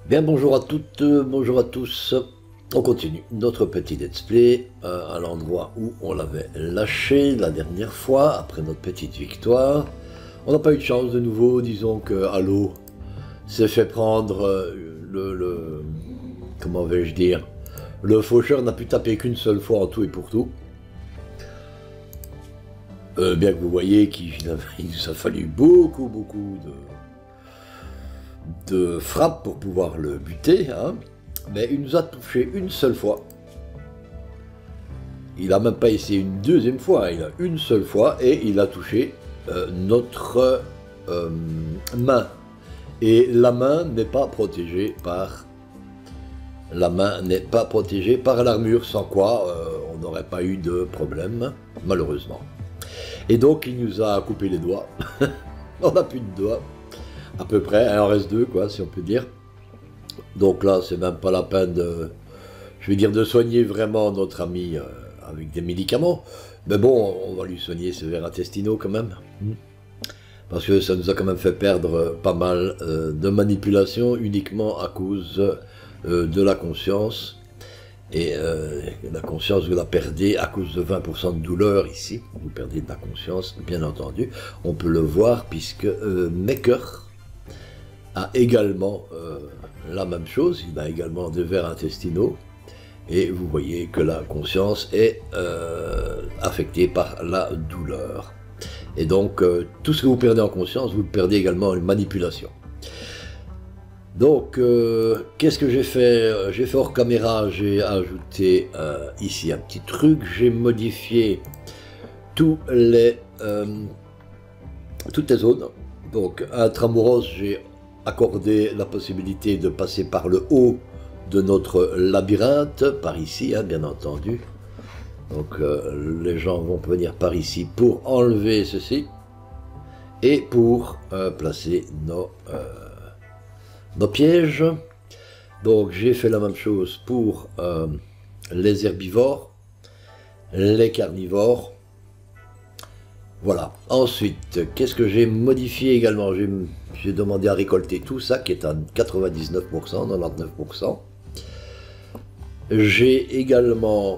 Bien, bonjour à toutes, bonjour à tous. On continue notre petit let's play à l'endroit où on l'avait lâché la dernière fois, après notre petite victoire. On n'a pas eu de chance de nouveau, disons que Halo s'est fait prendre comment vais-je dire, le faucheur n'a pu taper qu'une seule fois en tout et pour tout. Bien que vous voyez qu'il nous a fallu beaucoup de frappes pour pouvoir le buter, hein. Mais il nous a touché une seule fois. Il n'a même pas essayé une deuxième fois, il a une seule fois et il a touché notre main. Et la main n'est pas protégée par l'armure, sans quoi on n'aurait pas eu de problème, malheureusement. Et donc il nous a coupé les doigts. On n'a plus de doigts, à peu près, il en reste deux, quoi, si on peut dire. Donc là, c'est même pas la peine de, je vais dire, de soigner vraiment notre ami avec des médicaments. Mais bon, on va lui soigner ses vers intestinaux quand même. Parce que ça nous a quand même fait perdre pas mal de manipulation uniquement à cause de la conscience. Et la conscience, vous la perdez à cause de 20% de douleur ici. Vous perdez de la conscience, bien entendu. On peut le voir puisque Maker a également la même chose. Il a également des vers intestinaux. Et vous voyez que la conscience est affectée par la douleur. Et donc, tout ce que vous perdez en conscience, vous le perdez également en manipulation. Donc, qu'est-ce que j'ai fait? J'ai fait hors caméra, j'ai ajouté ici un petit truc. J'ai modifié toutes les zones. Donc, à Intramuros, j'ai accordé la possibilité de passer par le haut de notre labyrinthe, par ici, hein, bien entendu. Donc les gens vont venir par ici pour enlever ceci et pour placer nos pièges. Donc j'ai fait la même chose pour les herbivores, les carnivores. Voilà. Ensuite, qu'est-ce que j'ai modifié également? J'ai demandé à récolter tout ça qui est à 99%, 99%. J'ai également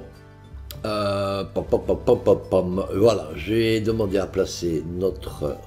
voilà, j'ai demandé à placer notre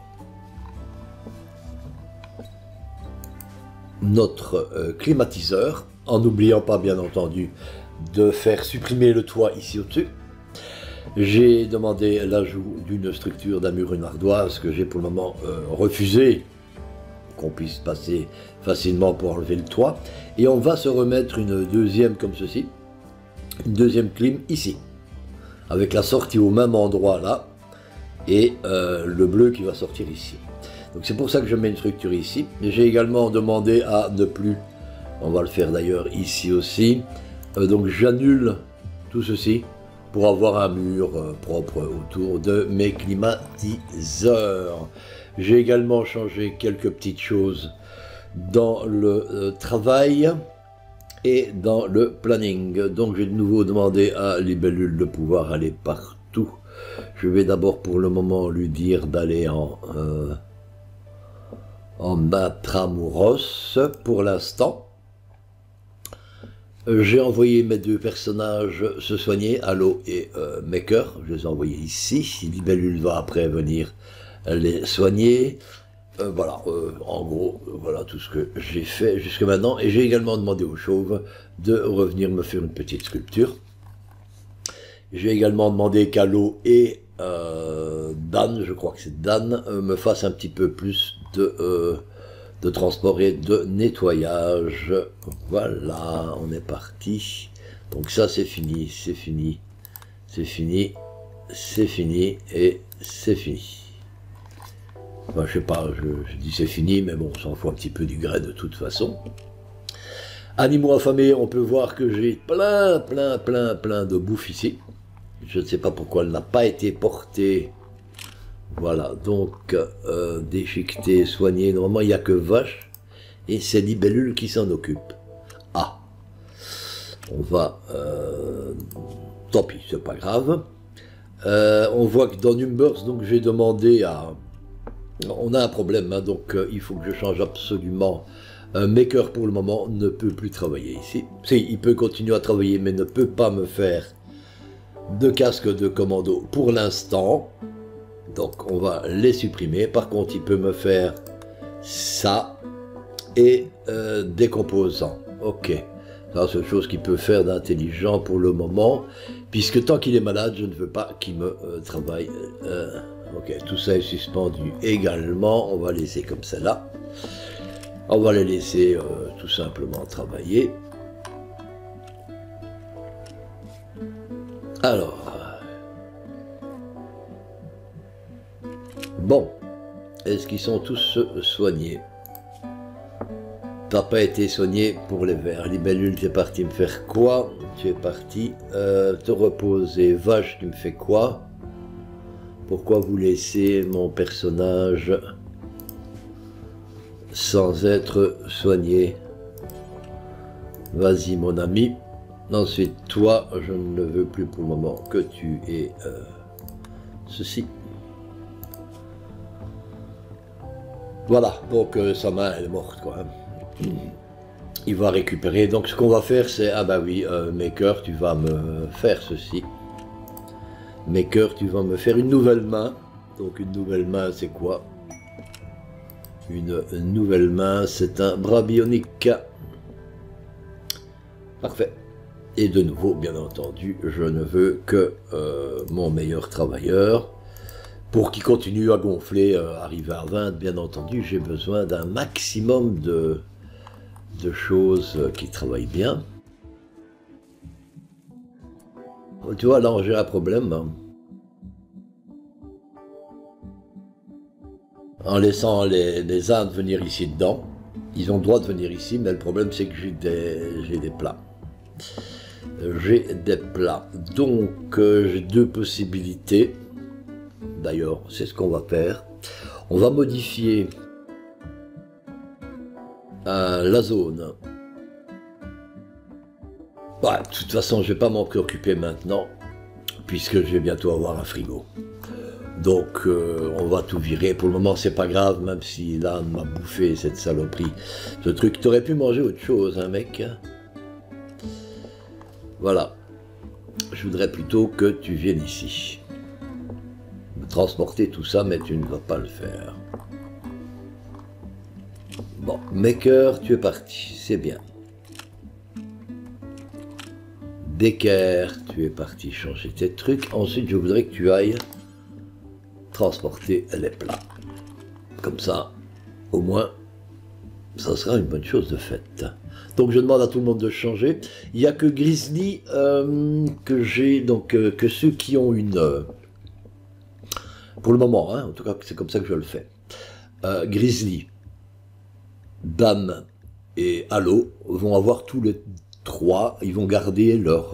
climatiseur, en n'oubliant pas bien entendu de faire supprimer le toit ici au-dessus. J'ai demandé l'ajout d'une structure d'amure une ardoise que j'ai pour le moment refusé, qu'on puisse passer facilement pour enlever le toit. Et on va se remettre une deuxième comme ceci, une deuxième clim ici, avec la sortie au même endroit là, et le bleu qui va sortir ici. Donc c'est pour ça que je mets une structure ici. J'ai également demandé à ne plus, on va le faire d'ailleurs ici aussi, donc j'annule tout ceci pour avoir un mur propre autour de mes climatiseurs. J'ai également changé quelques petites choses dans le travail et dans le planning. Donc j'ai de nouveau demandé à Libellule de pouvoir aller partout. Je vais d'abord pour le moment lui dire d'aller en Intramuros pour l'instant. J'ai envoyé mes deux personnages se soigner, Halo et Maker. Je les ai envoyés ici. Libellule va après venir les soigner. Voilà, en gros, voilà tout ce que j'ai fait jusque maintenant. Et j'ai également demandé aux chauves de revenir me faire une petite sculpture. J'ai également demandé qu'Halo et Dan, je crois que c'est Dan, me fassent un petit peu plus de transport et de nettoyage. Voilà, on est parti. Donc ça c'est fini, c'est fini, c'est fini, c'est fini et c'est fini. Enfin, je sais pas, je dis c'est fini, mais bon, on s'en fout un petit peu du grès de toute façon. Animaux affamés, on peut voir que j'ai plein de bouffe ici. Je ne sais pas pourquoi elle n'a pas été portée. Voilà, donc déchiqueté, soigné. Normalement, il n'y a que vache et c'est Libellule qui s'en occupe. Ah, on va... tant pis, c'est pas grave. On voit que dans Numbers, donc j'ai demandé à... On a un problème, hein, donc il faut que je change absolument Maker pour le moment ne peut plus travailler ici. Si, il peut continuer à travailler mais ne peut pas me faire de casque de commando pour l'instant. Donc on va les supprimer. Par contre il peut me faire ça et des composants. Ok. Ça c'est une chose qu'il peut faire d'intelligent pour le moment. Puisque tant qu'il est malade, je ne veux pas qu'il me travaille. Ok, tout ça est suspendu également. On va laisser comme ça là. On va les laisser tout simplement travailler. Alors. Bon. Est-ce qu'ils sont tous soignés? T'as pas été soigné pour les vers. Libellule, tu es parti me faire quoi? Tu es parti te reposer. Vache, tu me fais quoi? Pourquoi vous laissez mon personnage sans être soigné? Vas-y mon ami. Ensuite, toi, je ne veux plus pour le moment que tu aies ceci. Voilà, donc sa main elle est morte quoi. Il va récupérer. Donc ce qu'on va faire c'est, ah bah oui, Maker, tu vas me faire ceci. Maker, tu vas me faire une nouvelle main. Donc une nouvelle main c'est quoi? Une nouvelle main, c'est un bras bionique. Parfait. Et de nouveau, bien entendu, je ne veux que mon meilleur travailleur. Pour qu'il continue à gonfler, arriver à 20, bien entendu, j'ai besoin d'un maximum de choses qui travaillent bien. Tu vois, là, j'ai un problème. En laissant les Indes venir ici dedans, ils ont le droit de venir ici, mais le problème, c'est que j'ai des plats. J'ai des plats. Donc, j'ai deux possibilités. D'ailleurs, c'est ce qu'on va faire. On va modifier la zone. Ouais, de toute façon, je ne vais pas m'en préoccuper maintenant, puisque je vais bientôt avoir un frigo. Donc, on va tout virer. Pour le moment, c'est pas grave, même si l'âne m'a bouffé cette saloperie. Ce truc, t'aurais pu manger autre chose, hein, mec. Voilà. Je voudrais plutôt que tu viennes ici. Transporter tout ça, mais tu ne vas pas le faire. Bon, Maker, tu es parti, c'est bien. Becker, tu es parti changer tes trucs. Ensuite, je voudrais que tu ailles transporter les plats. Comme ça, au moins, ça sera une bonne chose de faite. Donc, je demande à tout le monde de changer. Il n'y a que Grizzly que j'ai, donc que ceux qui ont une... pour le moment, hein, en tout cas, c'est comme ça que je le fais. Grizzly, Bam et Halo vont avoir tous les trois, ils vont garder leur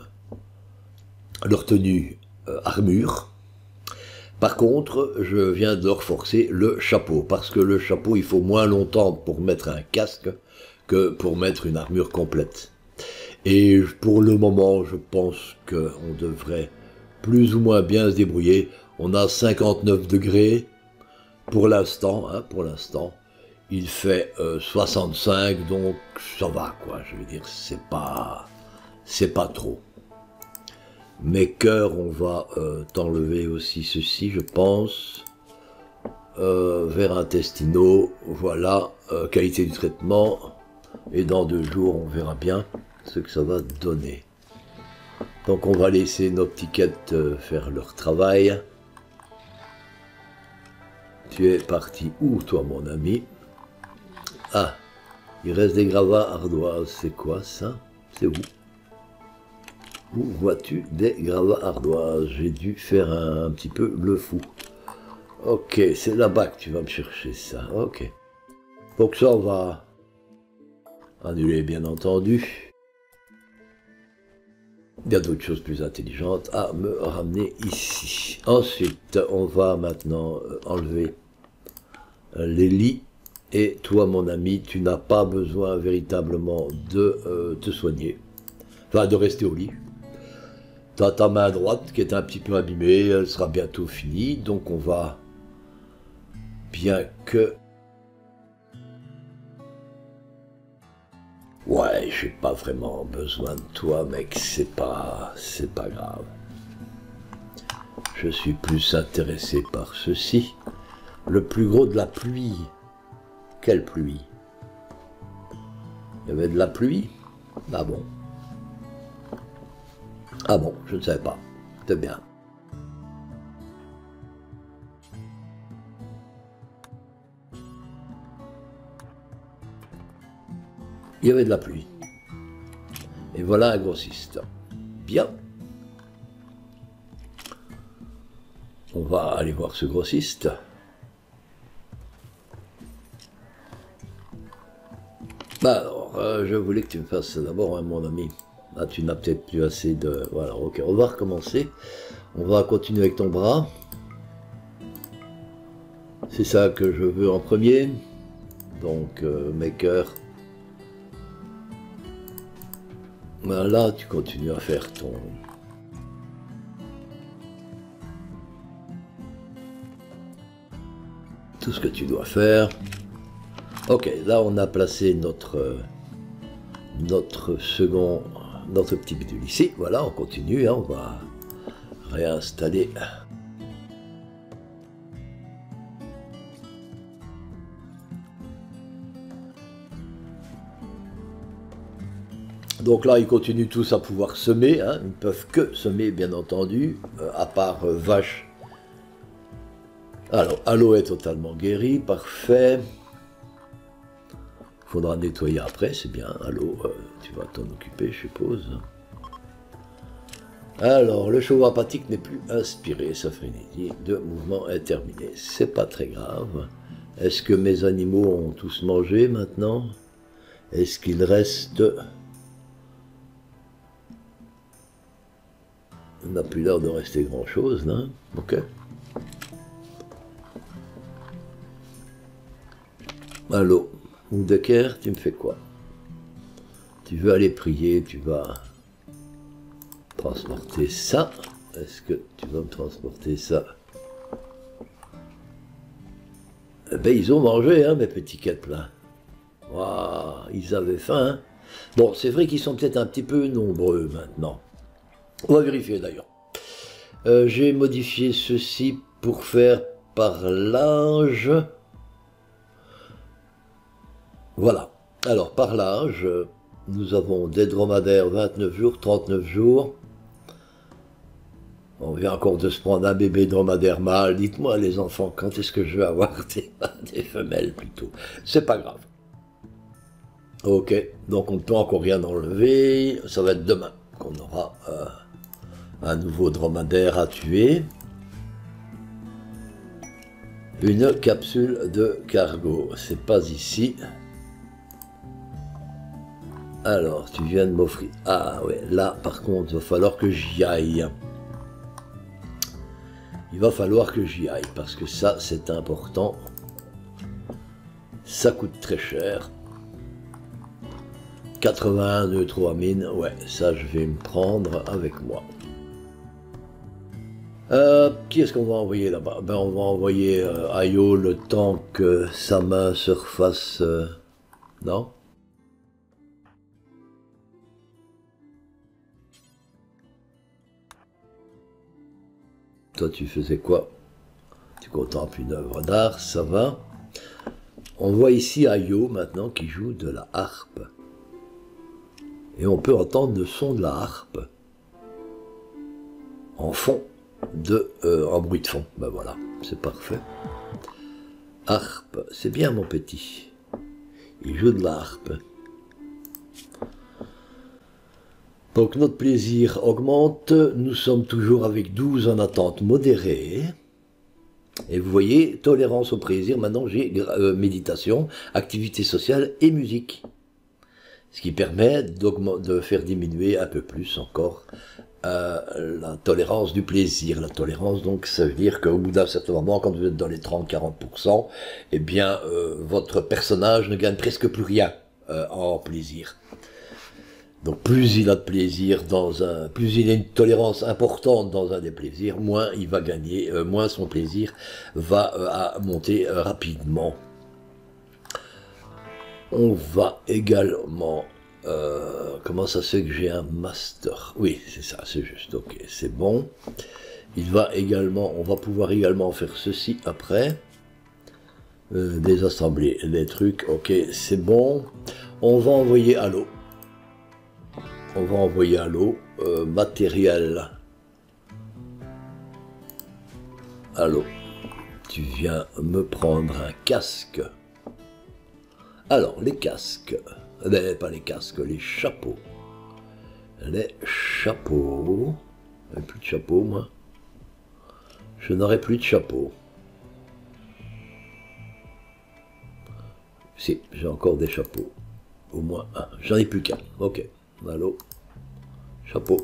tenue armure. Par contre, je viens de leur forcer le chapeau, parce que le chapeau, il faut moins longtemps pour mettre un casque que pour mettre une armure complète. Et pour le moment, je pense qu'on devrait plus ou moins bien se débrouiller. On a 59 degrés pour l'instant, hein, pour l'instant. Il fait 65, donc ça va, quoi. Je veux dire, c'est pas trop. Maker, on va t'enlever aussi ceci, je pense. Vers intestinaux, voilà, qualité du traitement. Et dans 2 jours, on verra bien ce que ça va donner. Donc on va laisser nos petits quêtes faire leur travail. Tu es parti où, toi, mon ami? Ah, il reste des gravats ardoises. C'est quoi, ça? C'est où? Où vois-tu des gravats ardoises? J'ai dû faire un petit peu le fou. Ok, c'est là-bas que tu vas me chercher ça. Ok. Donc ça, on va annuler, bien entendu. Il y a d'autres choses plus intelligentes à me ramener ici. Ensuite, on va maintenant enlever les lits. Et toi, mon ami, tu n'as pas besoin véritablement de te soigner. Enfin, de rester au lit. Tu as ta main droite qui est un petit peu abîmée, elle sera bientôt finie. Donc on va, bien que Ouais, j'ai pas vraiment besoin de toi, mec, c'est pas grave. Je suis plus intéressé par ceci. Le plus gros de la pluie. Quelle pluie? Il y avait de la pluie? Ah bon? Ah bon, je ne savais pas. C'est bien. Il y avait de la pluie. Et voilà un grossiste. Bien. On va aller voir ce grossiste. Bah alors, je voulais que tu me fasses ça d'abord, hein, mon ami. Ah, tu n'as peut-être plus assez de... Voilà, ok, on va recommencer. On va continuer avec ton bras. C'est ça que je veux en premier. Donc, maker. Voilà, tu continues à faire ton... tout ce que tu dois faire. Ok, là on a placé notre petit bidule ici. Voilà, on continue, hein, on va réinstaller. Donc là, ils continuent tous à pouvoir semer, hein. Ils ne peuvent que semer, bien entendu, à part vache. Alors, Halo est totalement guéri, parfait. Faudra nettoyer après, c'est bien. Halo, tu vas t'en occuper, je suppose. Alors, le chevau apathique n'est plus inspiré, sa frénésie de mouvement est terminée. C'est pas très grave. Est-ce que mes animaux ont tous mangé maintenant? Est-ce qu'il reste... Il n'a plus l'air de rester grand-chose, là. Ok. Allô, Decker, tu me fais quoi? Tu veux aller prier, tu vas transporter ça. Est-ce que tu vas me transporter ça? Eh ben, ils ont mangé, hein, mes petits quêtes, là. Waouh, ils avaient faim, hein. Bon, c'est vrai qu'ils sont peut-être un petit peu nombreux, maintenant. On va vérifier, d'ailleurs. J'ai modifié ceci pour faire par l'âge. Voilà. Alors, par l'âge, nous avons des dromadaires 29 jours, 39 jours. On vient encore de se prendre un bébé dromadaire mâle. Dites-moi, les enfants, quand est-ce que je vais avoir des femelles, plutôt? C'est pas grave. Ok, donc on ne peut encore rien enlever. Ça va être demain qu'on aura un nouveau dromadaire à tuer. Une capsule de cargo. C'est pas ici. Alors, tu viens de m'offrir... Ah ouais, là, par contre, il va falloir que j'y aille. Il va falloir que j'y aille, parce que ça, c'est important. Ça coûte très cher. 81 neutro-amine, ouais, ça, je vais me prendre avec moi. Qui est-ce qu'on va envoyer là-bas? Ben, on va envoyer Ayo le temps que sa main se refasse... non? Toi, tu faisais quoi? Tu contemples une œuvre d'art, ça va. On voit ici Ayo, maintenant, qui joue de la harpe. Et on peut entendre le son de la harpe en fond, en bruit de fond. Ben voilà, c'est parfait. Harpe, c'est bien, mon petit. Il joue de la harpe. Donc notre plaisir augmente, nous sommes toujours avec 12 en attente modérée. Et vous voyez, tolérance au plaisir, maintenant j'ai méditation, activité sociale et musique. Ce qui permet de faire diminuer un peu plus encore la tolérance du plaisir. La tolérance, donc, ça veut dire qu'au bout d'un certain moment, quand vous êtes dans les 30-40%, eh bien, votre personnage ne gagne presque plus rien en plaisir. Donc plus il a de plaisir plus il a une tolérance importante dans un des plaisirs, moins il va gagner, moins son plaisir va monter rapidement. On va également Comment ça se fait que j'ai un master? Oui, c'est ça, c'est juste, ok, c'est bon. Il va également, on va pouvoir également faire ceci après. Désassembler les trucs, ok, c'est bon. On va envoyer à l'eau. On va envoyer à l'eau. Matériel. Allô, tu viens me prendre un casque. Alors, les casques. Pas les casques, les chapeaux. Les chapeaux. Je n'ai plus de chapeau, moi. Je n'aurai plus de chapeau. Si, j'ai encore des chapeaux. Au moins un. J'en ai plus qu'un. Ok. Allô. Chapeau.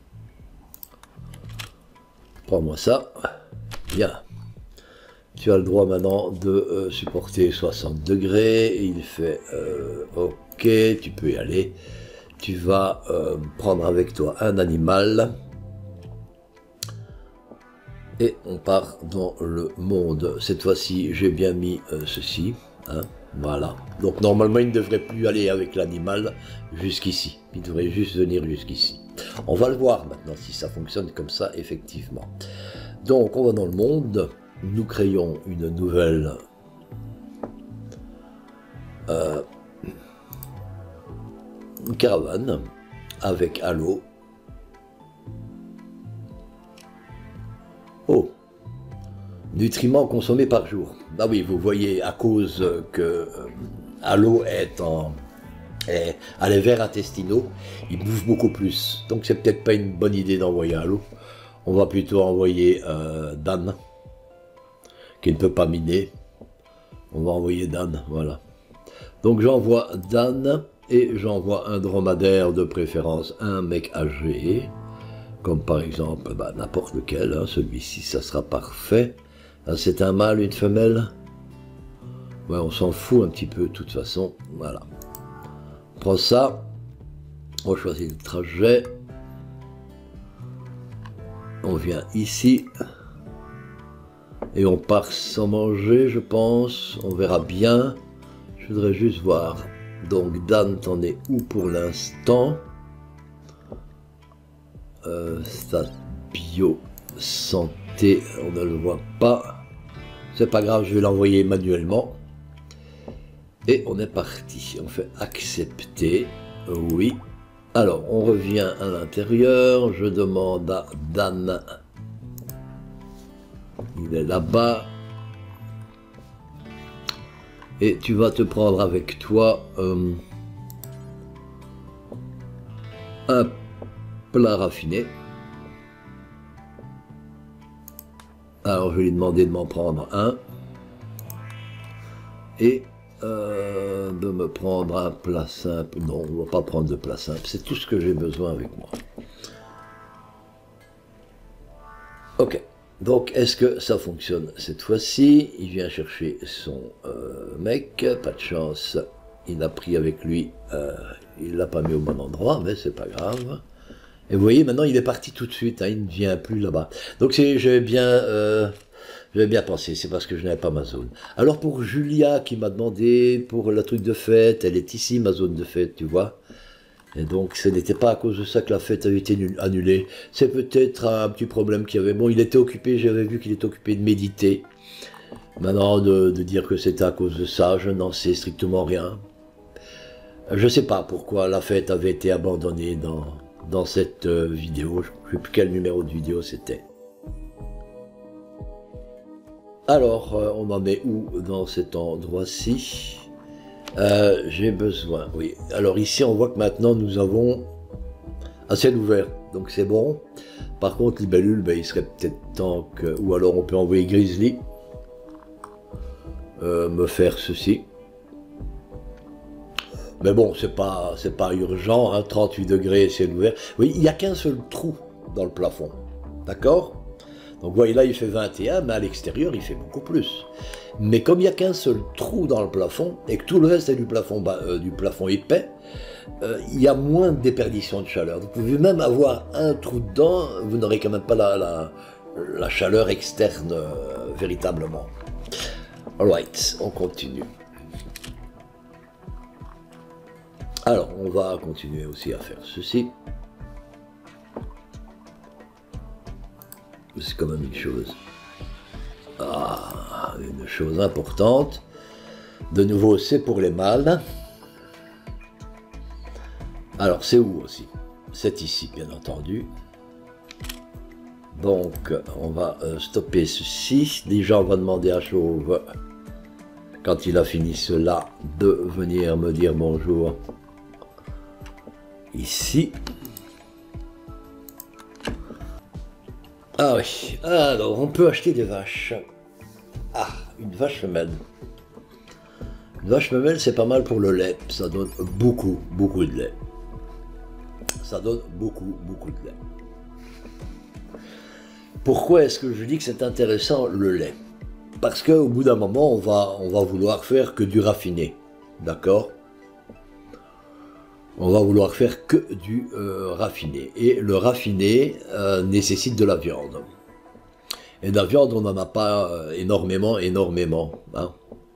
Prends-moi ça. Bien. Tu as le droit maintenant de supporter 60 degrés. Il fait ok, tu peux y aller. Tu vas prendre avec toi un animal. Et on part dans le monde. Cette fois-ci, j'ai bien mis ceci. Hein, voilà. Donc normalement, il ne devrait plus aller avec l'animal jusqu'ici. Il devrait juste venir jusqu'ici. On va le voir maintenant si ça fonctionne comme ça, effectivement. Donc, on va dans le monde. Nous créons une nouvelle caravane avec Halo. Oh, nutriments consommés par jour. Ah oui, vous voyez, à cause que Halo est à les vers intestinaux, il bouffe beaucoup plus. Donc c'est peut-être pas une bonne idée d'envoyer Halo. On va plutôt envoyer Dan, qui ne peut pas miner. On va envoyer Dan, voilà. Donc j'envoie Dan et j'envoie un dromadaire de préférence, un mec âgé, comme par exemple n'importe lequel, hein, celui-ci ça sera parfait. C'est un mâle, une femelle. Ouais, on s'en fout un petit peu de toute façon, voilà. On prend ça, on choisit le trajet, on vient ici. Et on part sans manger, je pense. On verra bien. Je voudrais juste voir. Donc, Dan, t'en es où pour l'instant? Stat bio, santé, on ne le voit pas. C'est pas grave, je vais l'envoyer manuellement. Et on est parti. On fait accepter. Oui. Alors, on revient à l'intérieur. Je demande à Dan. Il est là-bas. Et tu vas te prendre avec toi un plat raffiné. Alors je vais lui demander de m'en prendre un. Et de me prendre un plat simple. Non, on ne va pas prendre de plat simple. C'est tout ce que j'ai besoin avec moi. Ok. Donc, est-ce que ça fonctionne cette fois-ci? Il vient chercher son mec, pas de chance, il a pris avec lui, il l'a pas mis au bon endroit, mais c'est pas grave. Et vous voyez, maintenant il est parti tout de suite, hein, il ne vient plus là-bas. Donc j'avais bien pensé, c'est parce que je n'avais pas ma zone. Alors pour Julia qui m'a demandé pour le truc de fête, elle est ici ma zone de fête, tu vois. Et donc, ce n'était pas à cause de ça que la fête avait été annulée. C'est peut-être un petit problème qu'il y avait. Bon, il était occupé, j'avais vu qu'il était occupé de méditer. Maintenant, de dire que c'était à cause de ça, je n'en sais strictement rien. Je ne sais pas pourquoi la fête avait été abandonnée dans cette vidéo. Je ne sais plus quel numéro de vidéo c'était. Alors, on en est où dans cet endroit-ci? J'ai besoin, oui. Alors ici, on voit que maintenant, nous avons un ciel ouvert, donc c'est bon. Par contre, Libellule, il serait peut-être temps que... Ou alors, on peut envoyer Grizzly me faire ceci. Mais bon, c'est pas urgent, hein, 38 degrés, ciel ouvert. Oui, il n'y a qu'un seul trou dans le plafond, d'accord? Donc, vous voyez, là, il fait 21, mais à l'extérieur, il fait beaucoup plus. Mais comme il n'y a qu'un seul trou dans le plafond, et que tout le reste est du plafond épais, il y a moins de déperdition de chaleur. Vous pouvez même avoir un trou dedans, vous n'aurez quand même pas la chaleur externe véritablement. Alright, on continue. Alors, on va continuer aussi à faire ceci. C'est quand même une chose. Ah, une chose importante. De nouveau, c'est pour les mâles. Alors, c'est où aussi? C'est ici, bien entendu. Donc, on va stopper ceci. Déjà, on va demander à Chauve, quand il a fini cela, de venir me dire bonjour. Ici. Ah oui, alors on peut acheter des vaches. Ah, une vache femelle. Une vache femelle, c'est pas mal pour le lait. Ça donne beaucoup de lait. Ça donne beaucoup de lait. Pourquoi est-ce que je dis que c'est intéressant le lait? Parce qu'au bout d'un moment, on va vouloir faire que du raffiné. D'accord? On va vouloir faire que du raffiné. Et le raffiné nécessite de la viande. Et de la viande, on n'en a pas énormément. Hein.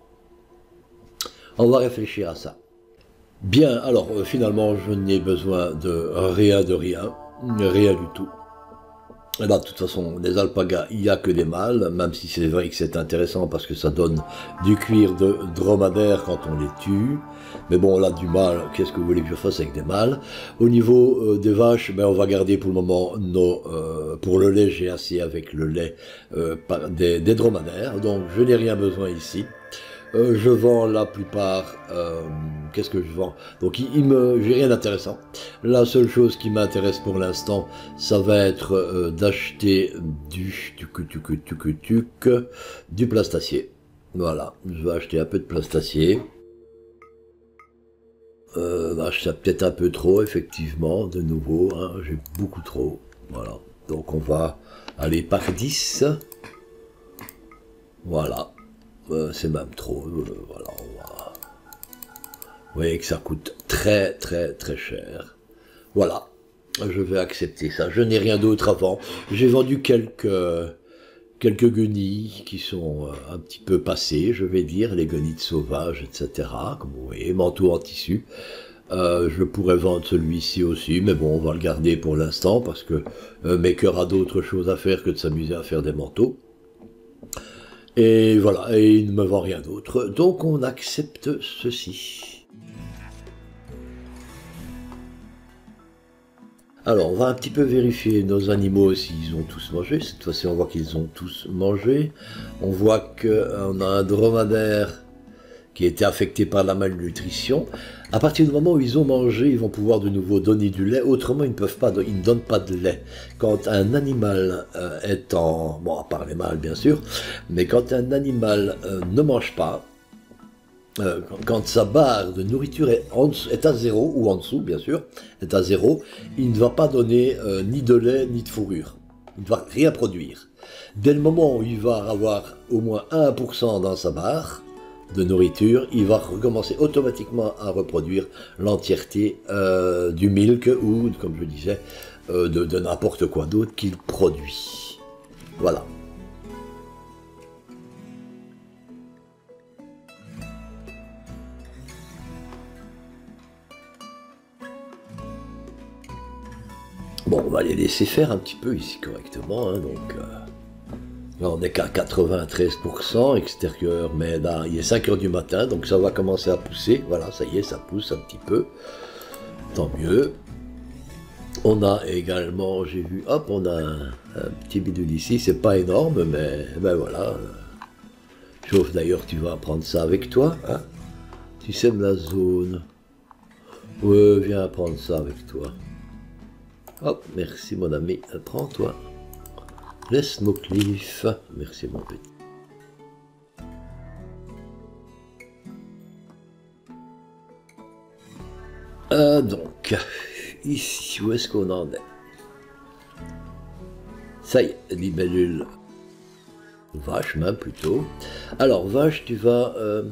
On va réfléchir à ça. Bien, alors finalement, je n'ai besoin de rien du tout. Et là, de toute façon, les alpagas, il n'y a que des mâles, même si c'est vrai que c'est intéressant parce que ça donne du cuir de dromadaire quand on les tue. Mais bon, là, du mâle, qu'est-ce que vous voulez que je fasse avec des mâles? Au niveau des vaches, ben, on va garder pour le moment pour le lait, j'ai assez avec le lait des dromadaires, donc je n'ai rien besoin ici. Je vends la plupart, qu'est-ce que je vends? Donc j'ai rien d'intéressant. La seule chose qui m'intéresse pour l'instant, ça va être d'acheter du plastacier. Voilà, je vais acheter un peu de plastacier. Acheter peut-être un peu trop, effectivement, de nouveau, hein, j'ai beaucoup trop. Voilà, donc on va aller par 10. Voilà. C'est même trop, voilà, vous voyez que ça coûte très cher. Voilà, je vais accepter ça, je n'ai rien d'autre avant. J'ai vendu quelques guenilles qui sont un petit peu passées, je vais dire, les guenilles sauvages, etc. Comme vous voyez, manteau en tissu. Je pourrais vendre celui-ci aussi, mais bon, on va le garder pour l'instant, parce que Maker a d'autres choses à faire que de s'amuser à faire des manteaux. Et voilà, et il ne me vend rien d'autre. Donc on accepte ceci. Alors on va un petit peu vérifier nos animaux s'ils ont tous mangé. Cette fois-ci on voit qu'ils ont tous mangé. On voit qu'on a un dromadaire qui a été affecté par la malnutrition. À partir du moment où ils ont mangé, ils vont pouvoir de nouveau donner du lait. Autrement, ils ne donnent pas de lait. Quand un animal est en... Bon, à part les mâles, bien sûr. Mais quand un animal ne mange pas, quand sa barre de nourriture est à 0, ou en dessous, bien sûr, est à 0, il ne va pas donner ni de lait, ni de fourrure. Il ne va rien produire. Dès le moment où il va avoir au moins 1% dans sa barre de nourriture, il va recommencer automatiquement à reproduire l'entièreté du milk ou, comme je disais, de n'importe quoi d'autre qu'il produit. Voilà. Bon, on va les laisser faire un petit peu ici correctement, hein, donc... Là, on n'est qu'à 93% extérieur, mais là, il est 5 h du matin, donc ça va commencer à pousser. Voilà, ça y est, ça pousse un petit peu. Tant mieux. On a également, j'ai vu, hop, on a un petit bidule ici. C'est pas énorme, mais ben voilà. Sauf d'ailleurs, tu vas prendre ça avec toi. Hein, tu sèmes la zone. Ouais, viens prendre ça avec toi. Hop, merci mon ami, prends-toi. Laisse Moclif. Merci mon petit. Donc, ici, où est-ce qu'on en est? Ça y est, libellule. Vache, même plutôt. Alors, vache, tu vas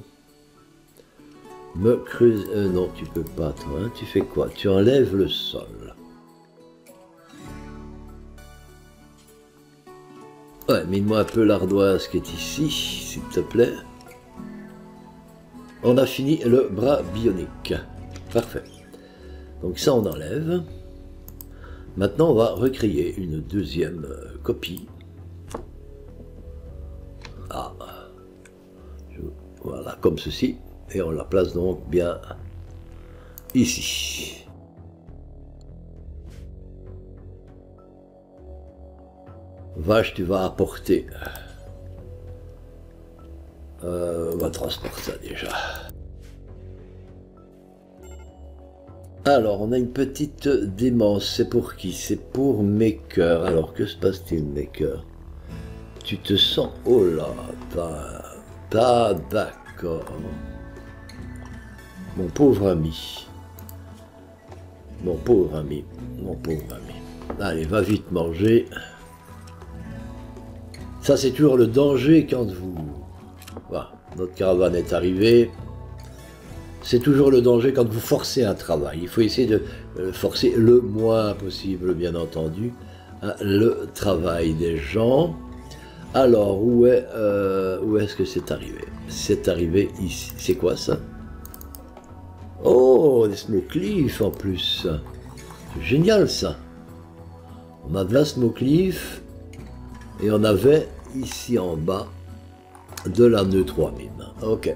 me creuser. Non, tu peux pas, toi. Hein. Tu fais quoi? Tu enlèves le sol. Ouais, mine-moi un peu l'ardoise qui est ici, s'il te plaît. On a fini le bras bionique. Parfait. Donc ça, on enlève. Maintenant, on va recréer une deuxième copie. Ah, voilà, comme ceci. Et on la place donc bien ici. Vache, tu vas apporter. On va transporter ça déjà. Alors, on a une petite démence. C'est pour qui? C'est pour Maker. Alors, que se passe-t-il, Maker? Tu te sens... Oh là, pas d'accord. Mon pauvre ami. Mon pauvre ami. Mon pauvre ami. Allez, va vite manger. Ça, c'est toujours le danger quand vous... Voilà, notre caravane est arrivée. C'est toujours le danger quand vous forcez un travail. Il faut essayer de forcer le moins possible, bien entendu, le travail des gens. Alors, où est-ce que c'est arrivé? C'est arrivé ici. C'est quoi ça? Oh, des Snowcliff en plus. C'est génial ça. On a de la Snowcliff et on avait ici en bas de la nœud 3000. Ok.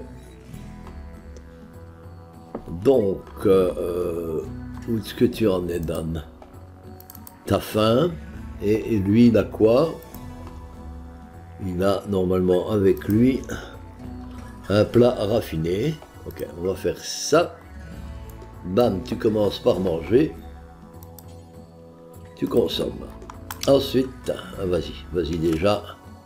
Donc, où est-ce que tu en es, Dan? T'as faim, et lui, il a quoi? Il a normalement avec lui un plat raffiné. Ok, on va faire ça. Bam, tu commences par manger. Tu consommes. Ensuite, vas-y déjà.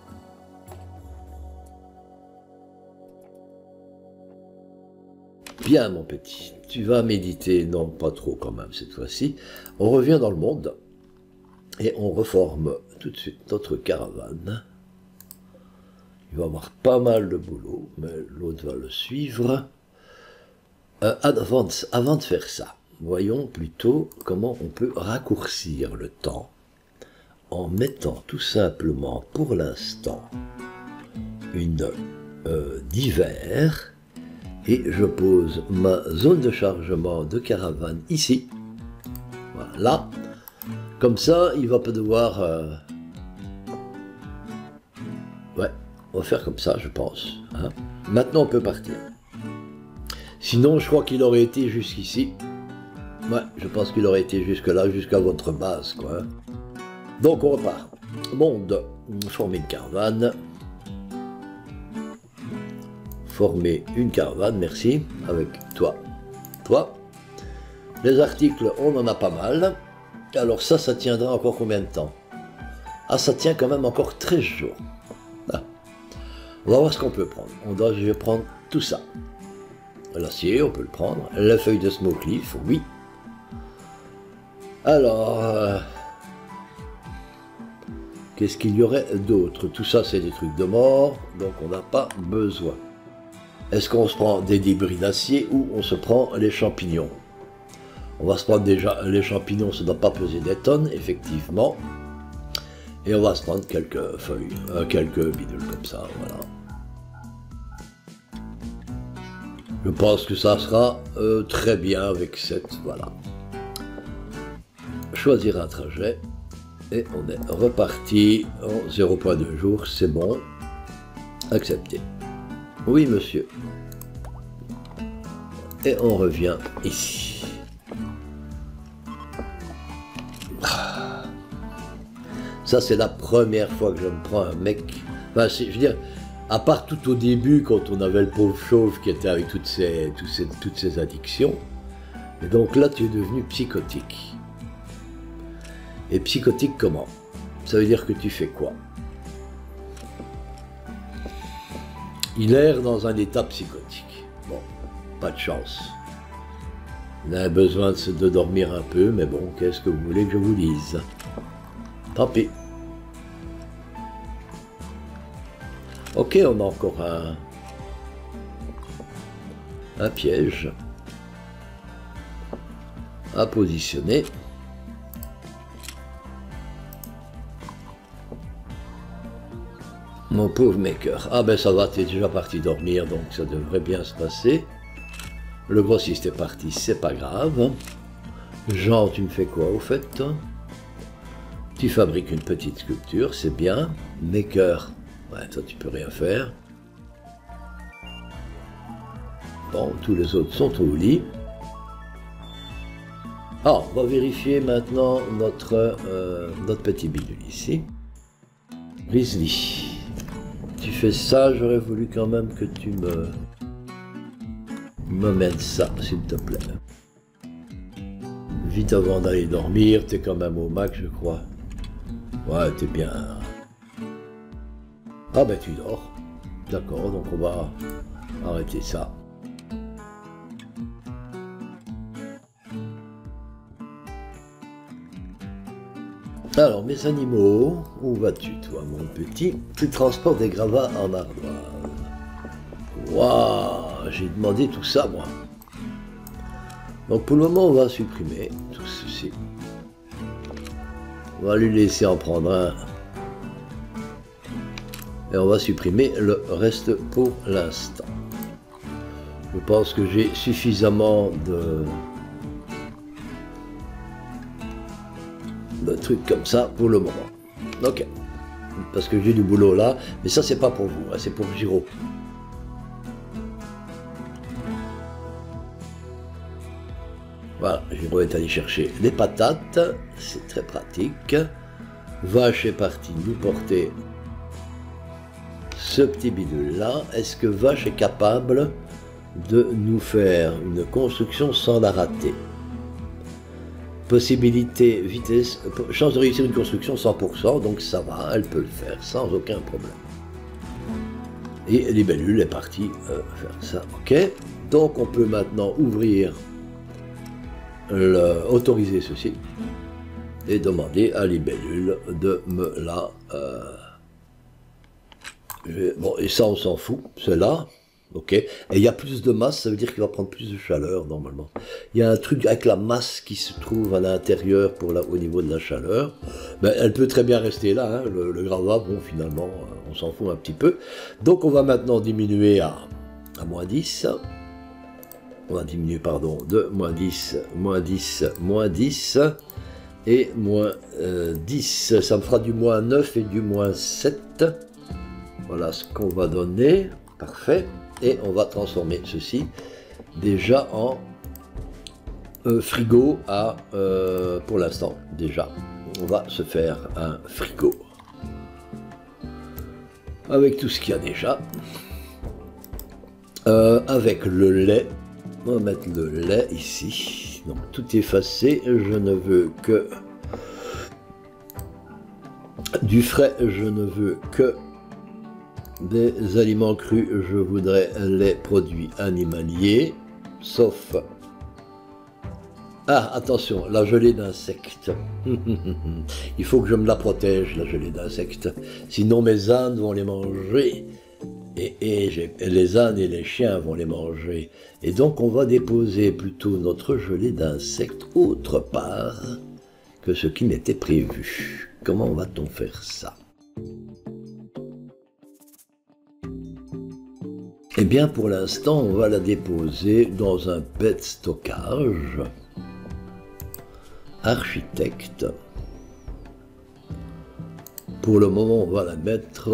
Bien, mon petit, tu vas méditer, non pas trop quand même cette fois-ci. On revient dans le monde et on reforme tout de suite notre caravane. Il va avoir pas mal de boulot, mais l'autre va le suivre. Avant de faire ça, voyons plutôt comment on peut raccourcir le temps en mettant tout simplement pour l'instant une d'hiver. Et je pose ma zone de chargement de caravane ici. Voilà. Comme ça, il va pas devoir... Ouais, on va faire comme ça, je pense. Hein. Maintenant, on peut partir. Sinon, je crois qu'il aurait été jusqu'ici. Ouais, je pense qu'il aurait été jusque-là, jusqu'à votre base, quoi. Hein. Donc, on repart. Monde, former une caravane. Former une caravane, merci, avec toi. Les articles, on en a pas mal. Alors ça tiendra encore combien de temps? Ah, ça tient quand même encore 13 jours. Ah. On va voir ce qu'on peut prendre. Je vais prendre tout ça. L'acier, on peut le prendre. La feuille de Snowcliff, oui. Alors, qu'est-ce qu'il y aurait d'autre? Tout ça, c'est des trucs de mort, donc on n'a pas besoin. Est-ce qu'on se prend des débris d'acier ou on se prend les champignons? On va se prendre déjà les champignons, ça ne doit pas peser des tonnes, effectivement. Et on va se prendre quelques feuilles, quelques bidules comme ça, voilà. Je pense que ça sera très bien avec cette, voilà. Choisir un trajet. Et on est reparti en 0.2 jours, c'est bon. Accepter. Oui, monsieur. Et on revient ici. Ça, c'est la première fois que je me prends un mec. Enfin, je veux dire, à part tout au début, quand on avait le pauvre chauve qui était avec toutes ces addictions. Et donc là, tu es devenu psychotique. Et psychotique comment? Ça veut dire que tu fais quoi? Il erre dans un état psychotique. Bon, pas de chance. Il a besoin de dormir un peu, mais bon, qu'est-ce que vous voulez que je vous dise? Tant pis. Ok, on a encore un piège à positionner. Mon pauvre Maker. Ah ben ça va, t'es déjà parti dormir, donc ça devrait bien se passer. Le grossiste est parti, c'est pas grave. Jean, tu me fais quoi au fait, toi? Tu fabriques une petite sculpture, c'est bien. Maker, ouais, toi tu peux rien faire. Bon, tous les autres sont au lit. Ah, on va vérifier maintenant notre petit bidule ici. Grizzly, tu fais ça, j'aurais voulu quand même que tu m'amènes ça, s'il te plaît. Vite avant d'aller dormir, t'es quand même au max, je crois. Ouais, t'es bien. Ah ben tu dors. D'accord, donc on va arrêter ça. Alors, mes animaux, où vas-tu, toi, mon petit? Tu transportes des gravats en ardoise. Waouh, j'ai demandé tout ça, moi. Donc, pour le moment, on va supprimer tout ceci. On va lui laisser en prendre un. Et on va supprimer le reste pour l'instant. Je pense que j'ai suffisamment de trucs comme ça pour le moment. Ok. Parce que j'ai du boulot là, mais ça c'est pas pour vous, hein, c'est pour Giro. Voilà, Giro est allé chercher les patates, c'est très pratique. Vache est partie nous porter ce petit bidule là. Est-ce que Vache est capable de nous faire une construction sans la rater? Possibilité, vitesse, chance de réussir une construction 100%, donc ça va, elle peut le faire sans aucun problème. Et Libellule est partie faire ça, ok. Donc on peut maintenant ouvrir, autoriser ceci, et demander à Libellule de me la... bon, et ça on s'en fout, c'est là. Ok, et il y a plus de masse, ça veut dire qu'il va prendre plus de chaleur normalement. Il y a un truc avec la masse qui se trouve à l'intérieur au niveau de la chaleur. Ben, elle peut très bien rester là, hein, le gravat, bon finalement, on s'en fout un petit peu. Donc on va maintenant diminuer à moins 10. On va diminuer, pardon, de moins 10, moins 10, moins 10, et moins 10. Ça me fera du moins 9 et du moins 7. Voilà ce qu'on va donner, parfait. Et on va transformer ceci déjà en frigo pour l'instant. Déjà, on va se faire un frigo avec tout ce qu'il y a déjà. Avec le lait, on va mettre le lait ici. Donc tout effacé, je ne veux que du frais, je ne veux que des aliments crus, je voudrais les produits animaliers, sauf... Ah, attention, la gelée d'insectes. Il faut que je me la protège, la gelée d'insectes. Sinon mes ânes vont les manger. Et les ânes et les chiens vont les manger. Et donc on va déposer plutôt notre gelée d'insectes autre part que ce qui n'était prévu. Comment va-t-on faire ça ? Eh bien, pour l'instant, on va la déposer dans un bête stockage. Architecte. Pour le moment, on va la mettre...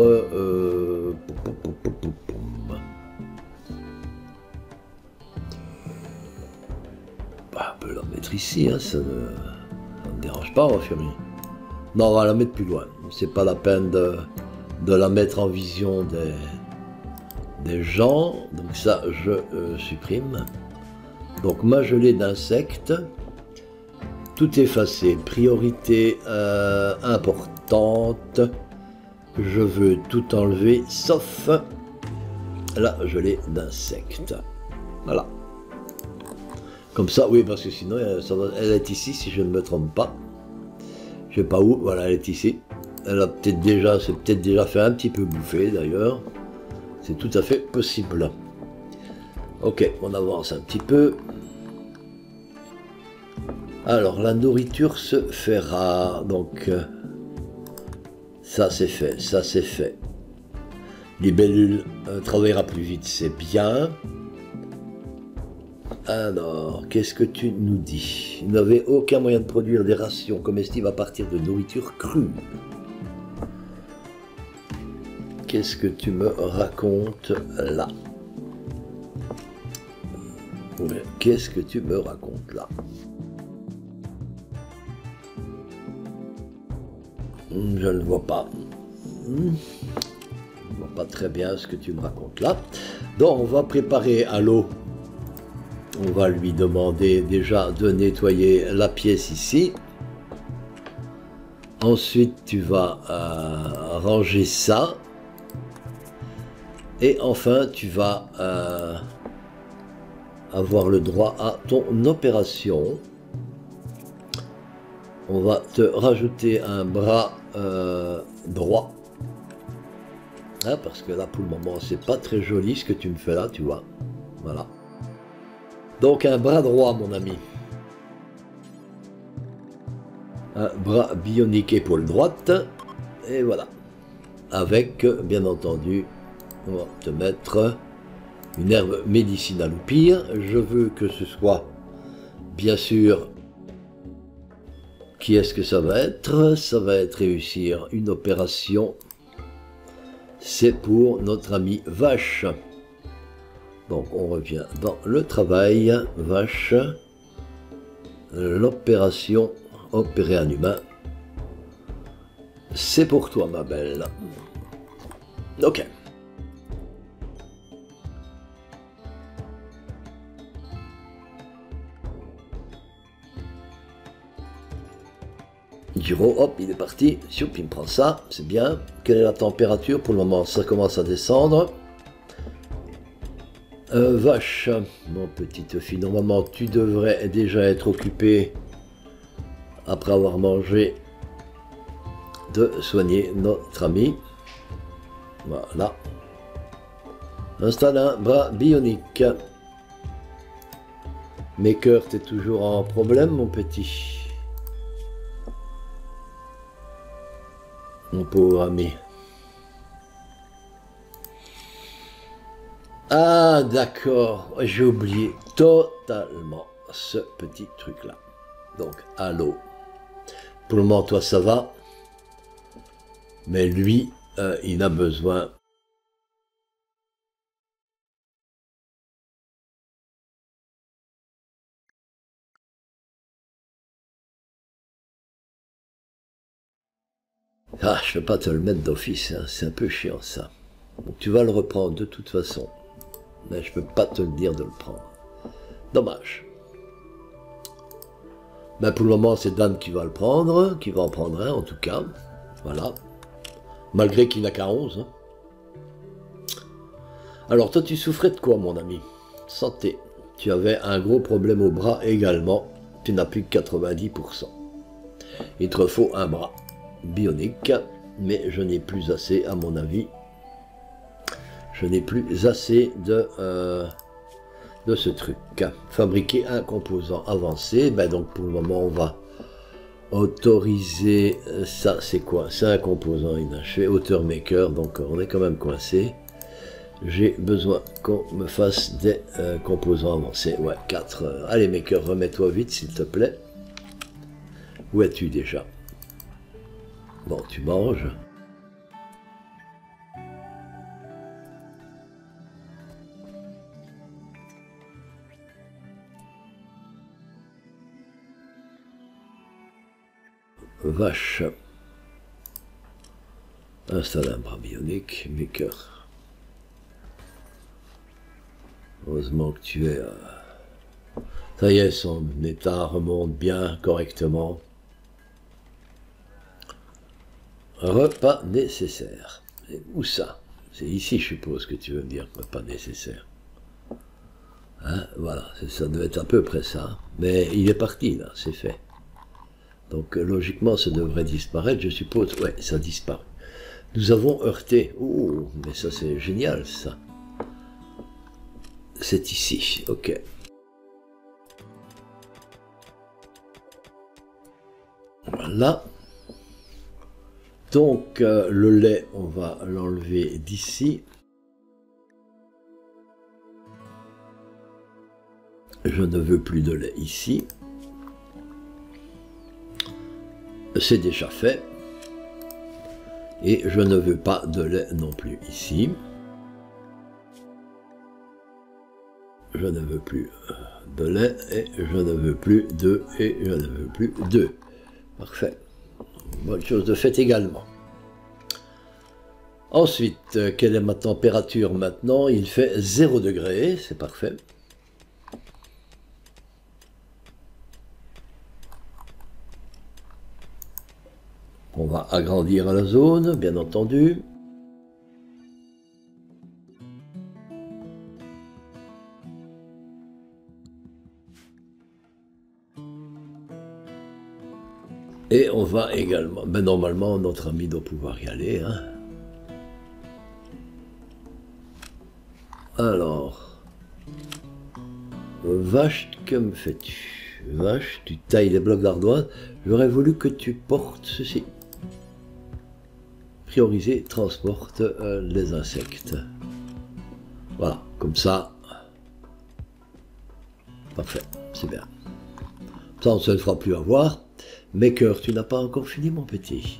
Bah, on peut la mettre ici, hein, ça ne dérange pas, ma chérie. Non, on va la mettre plus loin. C'est pas la peine de la mettre en vision des gens, donc ça je supprime. Donc ma gelée d'insectes, tout effacé, priorité importante, je veux tout enlever sauf la gelée d'insectes. Voilà. Comme ça, oui, parce que sinon elle est ici si je ne me trompe pas. Je sais pas où, voilà, elle est ici. Elle a peut-être déjà, c'est peut-être déjà fait un petit peu bouffer d'ailleurs. C'est tout à fait possible. Ok, on avance un petit peu. Alors, la nourriture se fera. Donc, ça c'est fait, ça c'est fait. Libellule travaillera plus vite, c'est bien. Alors, qu'est-ce que tu nous dis? Il n'avait aucun moyen de produire des rations comestibles à partir de nourriture crue. Qu'est-ce que tu me racontes là? Qu'est-ce que tu me racontes là? Je ne vois pas. Je ne vois pas très bien ce que tu me racontes là. Donc, on va préparer à l'eau. On va lui demander déjà de nettoyer la pièce ici. Ensuite, tu vas ranger ça. Et enfin, tu vas avoir le droit à ton opération. On va te rajouter un bras droit. Hein, parce que là, pour le moment, c'est pas très joli ce que tu me fais là, tu vois. Voilà. Donc, un bras droit, mon ami. Un bras bionique épaule droite. Et voilà. Avec, bien entendu, on va te mettre une herbe médicinale ou pire. Je veux que ce soit, bien sûr, qui est-ce que ça va être? Ça va être réussir une opération. C'est pour notre ami Vache. Donc on revient dans le travail. Vache. L'opération opérer un humain. C'est pour toi, ma belle. Ok. Giro, hop, il est parti. Choup, il me prend ça, c'est bien. Quelle est la température? Pour le moment, ça commence à descendre. Vache, mon petite fille, normalement, tu devrais déjà être occupé, après avoir mangé, de soigner notre ami. Voilà. Installe un bras bionique. Maker, t'es toujours en problème, mon petit. Mon pauvre ami. Ah, d'accord, j'ai oublié totalement ce petit truc-là. Donc, à l'eau. Pour le moment, toi, ça va. Mais lui, il a besoin. Ah, je ne vais pas te le mettre d'office, hein. C'est un peu chiant, ça. Donc, tu vas le reprendre de toute façon. Mais je ne peux pas te le dire de le prendre. Dommage. Mais pour le moment, c'est Dan qui va le prendre, qui va en prendre un en tout cas. Voilà. Malgré qu'il n'a qu'à 11. Hein. Alors toi, tu souffrais de quoi, mon ami? Santé. Tu avais un gros problème au bras également. Tu n'as plus que 90%. Il te faut un bras bionique, mais je n'ai plus assez, à mon avis. Je n'ai plus assez de ce truc. Fabriquer un composant avancé. Ben donc pour le moment, on va autoriser ça. C'est quoi? C'est un composant inachevé, auteur maker. Donc on est quand même coincé. J'ai besoin qu'on me fasse des composants avancés. Ouais, 4. Allez, maker, remets-toi vite, s'il te plaît. Où es-tu déjà? Bon, tu manges. Vache. Installe un bras bionique, maker. Heureusement que tu es... Ça y est, son état remonte bien, correctement. Repas nécessaire. Où ça? C'est ici, je suppose, que tu veux me dire, repas nécessaire. Hein, voilà, ça doit être à peu près ça. Mais il est parti, là, c'est fait. Donc, logiquement, ça devrait disparaître, je suppose. Ouais, ça disparaît. Nous avons heurté. Oh, mais ça, c'est génial, ça. C'est ici, ok. Voilà. Donc, le lait, on va l'enlever d'ici. Je ne veux plus de lait ici. C'est déjà fait. Et je ne veux pas de lait non plus ici. Je ne veux plus de lait et je ne veux plus d'œufs et je ne veux plus d'œufs. Parfait. Bonne chose de faite également. Ensuite, quelle est ma température maintenant? Il fait 0 degré, c'est parfait. On va agrandir la zone, bien entendu. Et on va également, ben normalement notre ami doit pouvoir y aller. Hein. Alors, vache, que me fais-tu? Vache, tu tailles les blocs d'ardoise. J'aurais voulu que tu portes ceci. Prioriser, transporte les insectes. Voilà, comme ça. Parfait, c'est bien. Ça, on ne se le fera plus avoir. Maker, tu n'as pas encore fini, mon petit.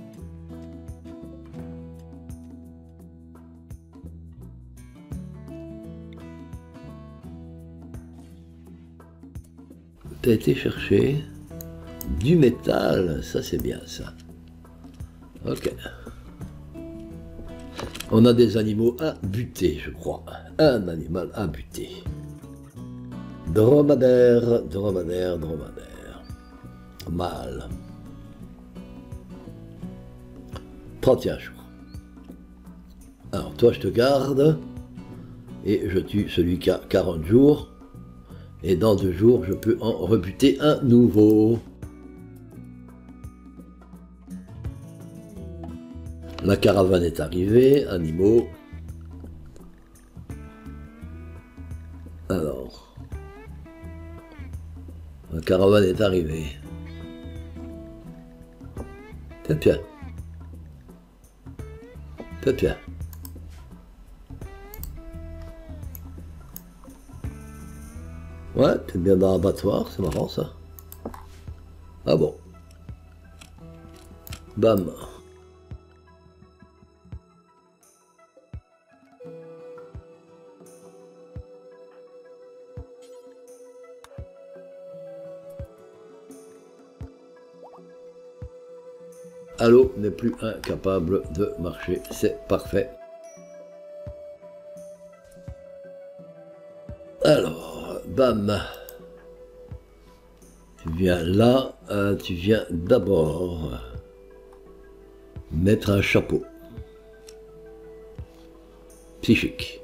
Tu as été chercher du métal, ça c'est bien ça. Ok. On a des animaux à buter, je crois. Un animal à buter. Dromadaire, dromadaire, dromadaire. Mâle. 31 jours. Alors toi je te garde et je tue celui qui a 40 jours et dans 2 jours je peux en rebuter un nouveau. La caravane est arrivée, animaux. Alors, la caravane est arrivée. Tiens, tiens. Tiens, tiens. Ouais, t'es bien dans l'abattoir, c'est marrant ça. Ah bon. Bam. Allo n'est plus incapable de marcher, c'est parfait. Alors, bam. Tu viens là, tu viens d'abord mettre un chapeau. Psychique.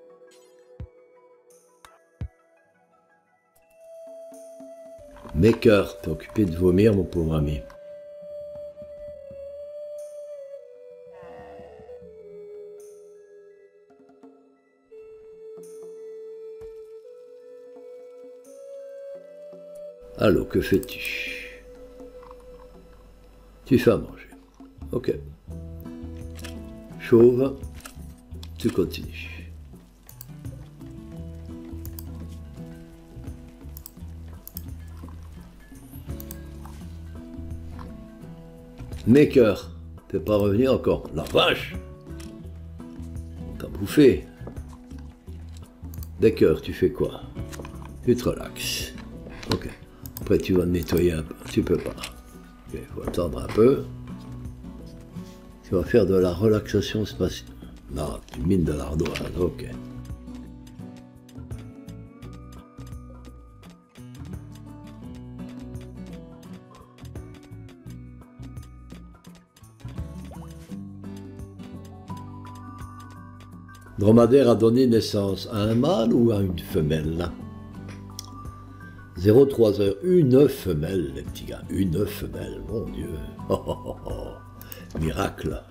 Maker, t'es occupé de vomir, mon pauvre ami. Allô, que fais-tu? Tu fais à manger. Ok. Chauve, tu continues. Maker, t'es pas revenu encore. La vache! T'as bouffé. D'accord, tu fais quoi? Tu te relaxes. Ok. Après, tu vas nettoyer un peu. Tu peux pas. Il faut attendre un peu. Tu vas faire de la relaxation spatiale. Non, tu mines de l'ardoise. Ok. Dromadaire a donné naissance à un mâle ou à une femelle? 03 heures, une femelle, les petits gars, une femelle, mon Dieu. Oh, oh, oh, oh. Miracle.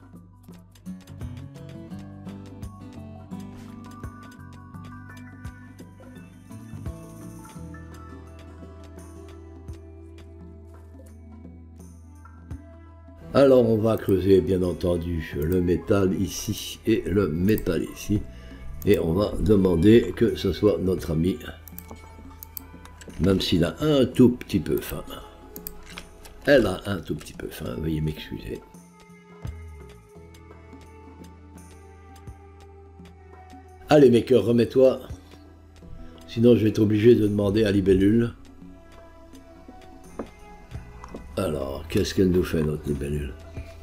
Alors on va creuser bien entendu le métal ici et le métal ici. Et on va demander que ce soit notre ami Même s'il a un tout petit peu faim. Elle a un tout petit peu faim, veuillez m'excuser. Allez, Maker, remets-toi. Sinon, je vais être obligé de demander à Libellule. Alors, qu'est-ce qu'elle nous fait, notre Libellule?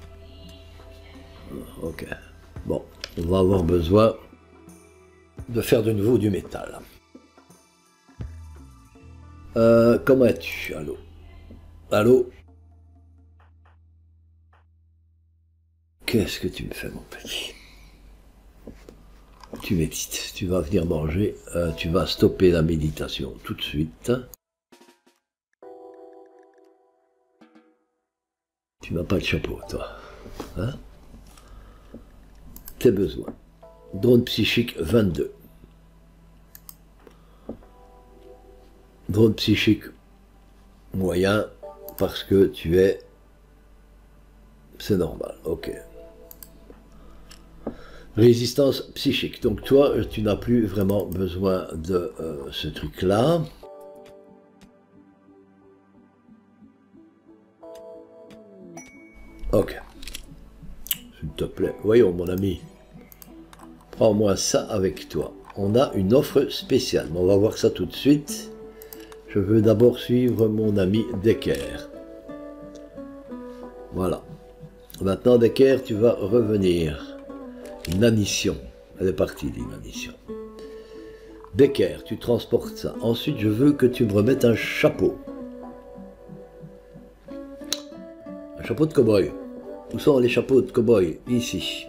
Ok. Bon, on va avoir besoin de faire de nouveau du métal. Comment es-tu? Allô? Allô? Qu'est-ce que tu me fais, mon petit? Tu médites, tu vas venir manger, tu vas stopper la méditation tout de suite. Tu n'as pas de chapeau, toi. Hein? Tes besoins. Drone psychique 22. Drone psychique moyen, parce que tu es... C'est normal, ok. Résistance psychique. Donc toi, tu n'as plus vraiment besoin de ce truc-là. Ok. S'il te plaît. Voyons, mon ami. Prends-moi ça avec toi. On a une offre spéciale. On va voir ça tout de suite. Je veux d'abord suivre mon ami Decker. Voilà. Maintenant, Decker, tu vas revenir. Inanition. Elle est partie, l'inanition. Becker, tu transportes ça. Ensuite, je veux que tu me remettes un chapeau. Un chapeau de cow-boy. Où sont les chapeaux de cow-boy? Ici.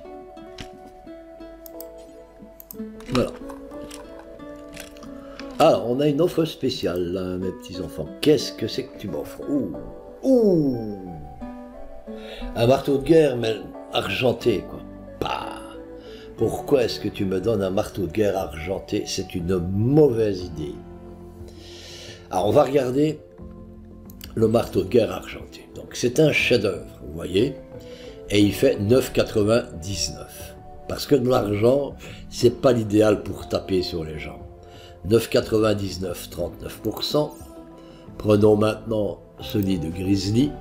Voilà. Alors, on a une offre spéciale, là, mes petits enfants. Qu'est-ce que c'est que tu m'offres? Ouh! Ouh! Un marteau de guerre, mais argenté, quoi. Bah! Pourquoi est-ce que tu me donnes un marteau de guerre argenté? C'est une mauvaise idée. Alors, on va regarder le marteau de guerre argenté. Donc, c'est un chef-d'œuvre, vous voyez, et il fait 9,99. Parce que de l'argent, c'est pas l'idéal pour taper sur les gens. 9,99, 39%. Prenons maintenant celui de Grizzly,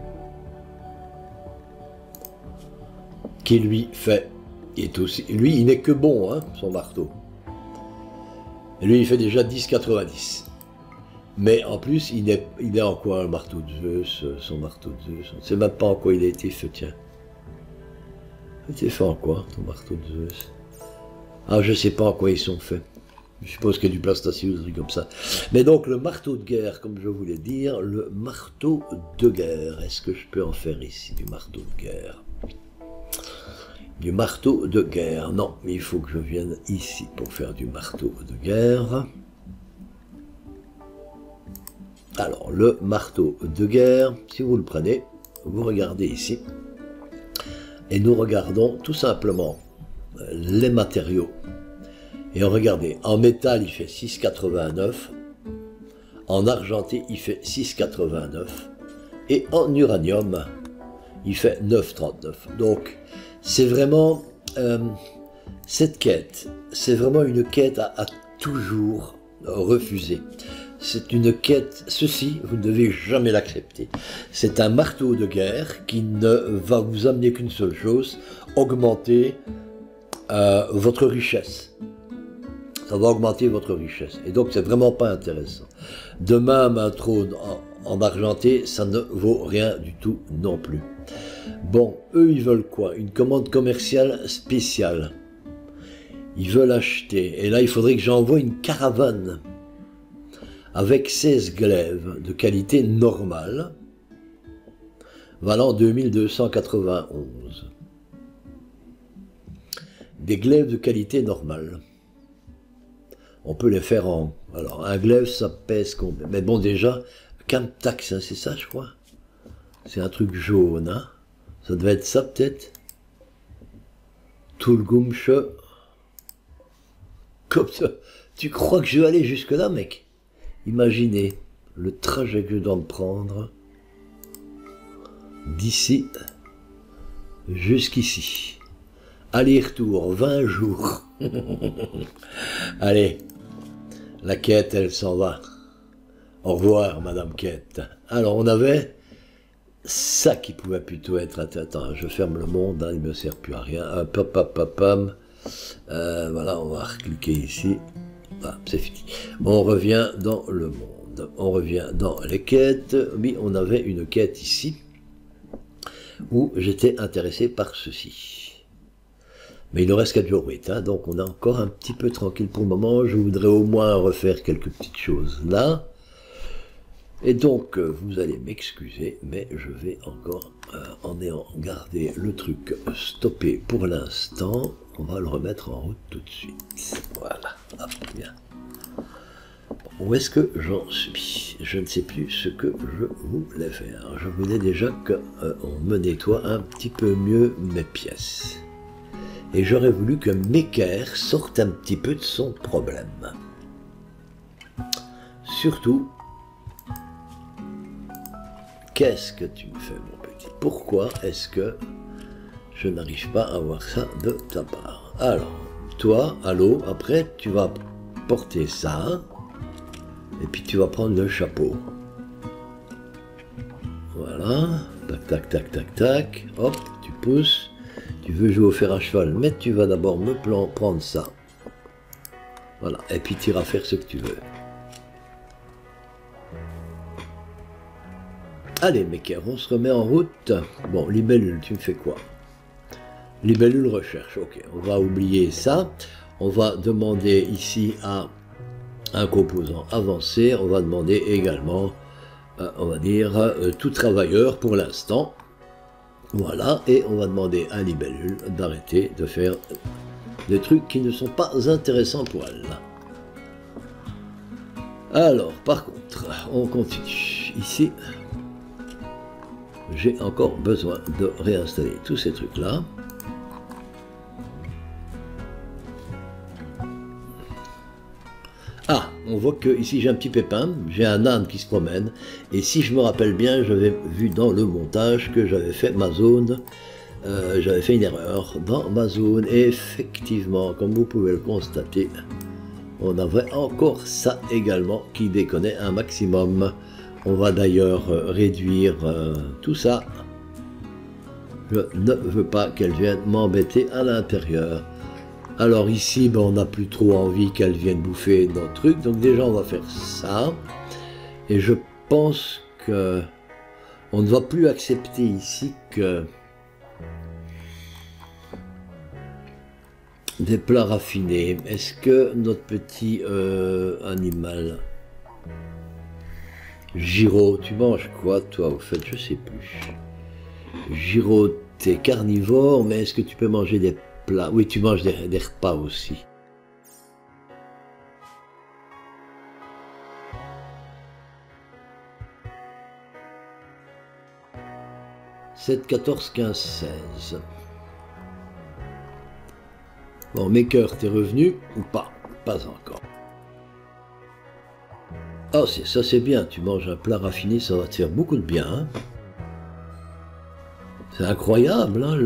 qui lui fait... Lui, il n'est que bon, hein, son marteau. Et lui, il fait déjà 10,90. Mais en plus, il est en quoi, le marteau de Zeus, son marteau de Zeus? On ne sait même pas en quoi il a été fait, tiens. Il a été fait en quoi, ton marteau de Zeus? Ah, je ne sais pas en quoi ils sont faits. Je suppose qu'il y a du plasticine ou des trucs comme ça. Mais donc, le marteau de guerre, comme je voulais dire, le marteau de guerre. Est-ce que je peux en faire ici, du marteau de guerre? Du marteau de guerre. Non, mais il faut que je vienne ici pour faire du marteau de guerre. Alors, le marteau de guerre, si vous le prenez, vous regardez ici. Et nous regardons tout simplement les matériaux. Et regardez, en métal, il fait 6,89. En argenté, il fait 6,89. Et en uranium, il fait 9,39. Donc, c'est vraiment, cette quête, c'est vraiment une quête à toujours refuser. C'est une quête, ceci, vous ne devez jamais l'accepter. C'est un marteau de guerre qui ne va vous amener qu'une seule chose, augmenter votre richesse. Ça va augmenter votre richesse. Et donc, c'est vraiment pas intéressant. De même, un trône en argenté, ça ne vaut rien du tout non plus. Bon, eux, ils veulent quoi? Une commande commerciale spéciale. Ils veulent acheter. Et là, il faudrait que j'envoie une caravane avec 16 glaives de qualité normale, valant 2291. Des glaives de qualité normale. On peut les faire en... Alors, un glaive, ça pèse combien? Mais bon, déjà, Camtax, hein, c'est ça, je crois. C'est un truc jaune, hein. Ça devait être ça, peut-être. Tulgumsche. Comme ça. Tu crois que je vais aller jusque-là, mec? Imaginez le trajet que je dois me prendre d'ici jusqu'ici. Aller-retour, 20 jours. Allez, la quête, elle s'en va. Au revoir, Madame Kate. Alors, on avait ça qui pouvait plutôt être... Attends, je ferme le monde, hein, il ne me sert plus à rien. Hop, hop, hop, hop, hop. Voilà, on va recliquer ici. Voilà, c'est fini. On revient dans le monde. On revient dans les quêtes. Oui, on avait une quête ici où j'étais intéressé par ceci. Mais il ne reste qu'à jouer, hein, donc on est encore un petit peu tranquille pour le moment. Je voudrais au moins refaire quelques petites choses là. Et donc, vous allez m'excuser, mais je vais encore, en ayant gardé le truc stoppé pour l'instant, on va le remettre en route tout de suite. Voilà, hop, bien. Où est-ce que j'en suis? Je ne sais plus ce que je voulais faire. Je voulais déjà qu'on me nettoie un petit peu mieux mes pièces. Et j'aurais voulu que Mecker sorte un petit peu de son problème. Surtout, qu'est-ce que tu me fais, mon petit? Pourquoi est-ce que je n'arrive pas à voir ça de ta part? Alors, toi, allô, après, tu vas porter ça, et puis tu vas prendre le chapeau. Voilà, tac, tac, tac, tac, tac, hop, tu pousses. Tu veux jouer au fer à cheval, mais tu vas d'abord me prendre ça. Voilà, et puis tu iras faire ce que tu veux. Allez, Mecker, on se remet en route. Bon, libellule, tu me fais quoi? Libellule recherche, ok, on va oublier ça. On va demander ici à un composant avancé. On va demander également, on va dire, tout travailleur pour l'instant. Voilà, et on va demander à Libellule d'arrêter de faire des trucs qui ne sont pas intéressants pour elle. Alors, par contre, on continue. Ici, j'ai encore besoin de réinstaller tous ces trucs-là. Ah, on voit que ici j'ai un petit pépin, j'ai un âne qui se promène, et si je me rappelle bien, j'avais vu dans le montage que j'avais fait ma zone, j'avais fait une erreur dans ma zone, et effectivement, comme vous pouvez le constater, on avait encore ça également qui déconnait un maximum. On va d'ailleurs réduire tout ça. Je ne veux pas qu'elle vienne m'embêter à l'intérieur. Alors ici, ben, on n'a plus trop envie qu'elle vienne bouffer notre truc. Donc déjà, on va faire ça. Et je pense que on ne va plus accepter ici que des plats raffinés. Est-ce que notre petit animal... Giro, tu manges quoi toi au fait? Je sais plus. Giro, t'es carnivore, mais est-ce que tu peux manger des plats? Oui, tu manges des repas aussi. 7, 14, 15, 16. Bon, Maker, t'es revenu ou pas? Pas encore. Ah, ça c'est bien, tu manges un plat raffiné, ça va te faire beaucoup de bien. Hein. C'est incroyable, hein,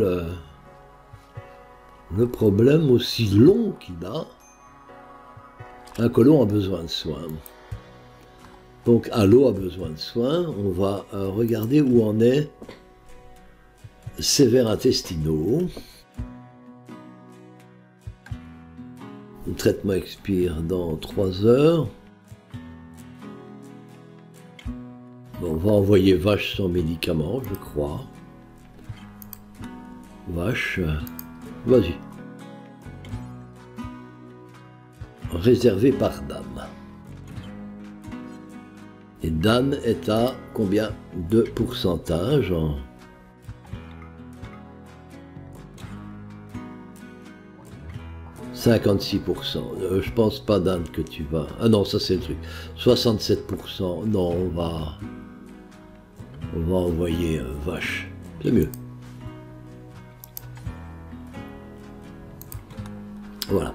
le problème aussi long qu'il a. Un colon a besoin de soins. Donc, Allo a besoin de soins. On va regarder où en est sévères intestinaux. Le traitement expire dans 3 heures. On va envoyer Vache sans médicament, je crois. Vache, vas-y. Réservé par Dan. Et Dan est à combien de pourcentage? « 56%. Je pense pas, Dan, que tu vas... Ah non, ça c'est le truc. 67%. Non, on va envoyer Vache. C'est mieux. Voilà.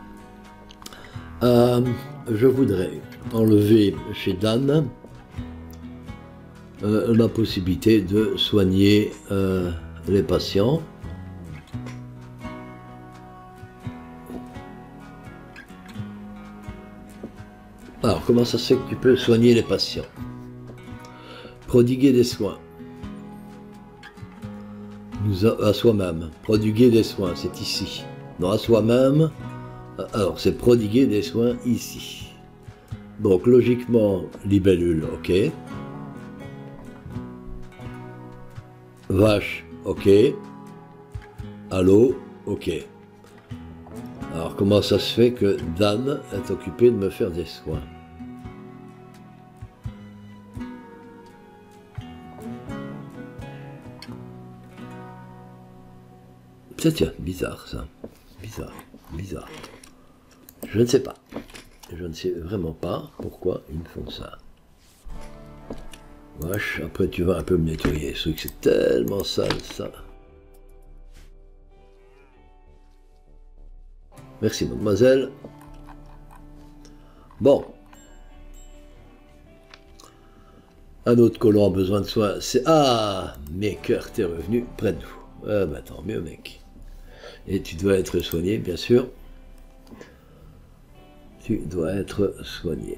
Je voudrais enlever chez Dan la possibilité de soigner les patients. Alors, comment ça se fait que tu peux soigner les patients? prodiguer des soins. À soi-même. Prodiguer des soins, c'est ici. Non, à soi-même. Alors, c'est prodiguer des soins ici. Donc, logiquement, libellule, ok. Vache, ok. Allô, ok. Alors, comment ça se fait que Dan est occupé de me faire des soins? Tiens, bizarre ça. Bizarre, bizarre. Je ne sais pas. Je ne sais vraiment pas pourquoi ils me font ça. Vache, après tu vas un peu me nettoyer. Ce truc, c'est tellement sale ça. Merci mademoiselle. Bon. Un autre colon a besoin de soins. C'est... Ah, Maker, t'es revenu près de nous. Ah bah tant mieux mec. Et tu dois être soigné, bien sûr. Tu dois être soigné.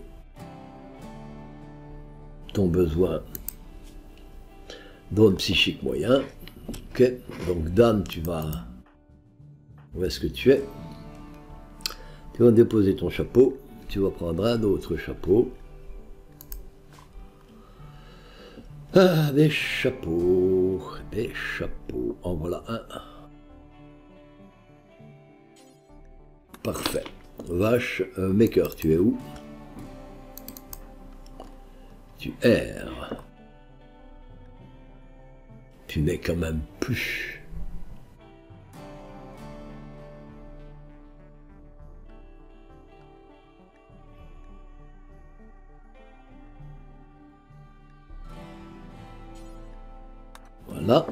Ton besoin drone psychique moyen. Ok, donc Dan, tu vas... Où est-ce que tu es? Tu vas déposer ton chapeau. Tu vas prendre un autre chapeau. Ah, des chapeaux. Des chapeaux. En voilà un. Parfait. Vache, Maker, tu es où? Tu erres. Tu n'es quand même plus. Voilà.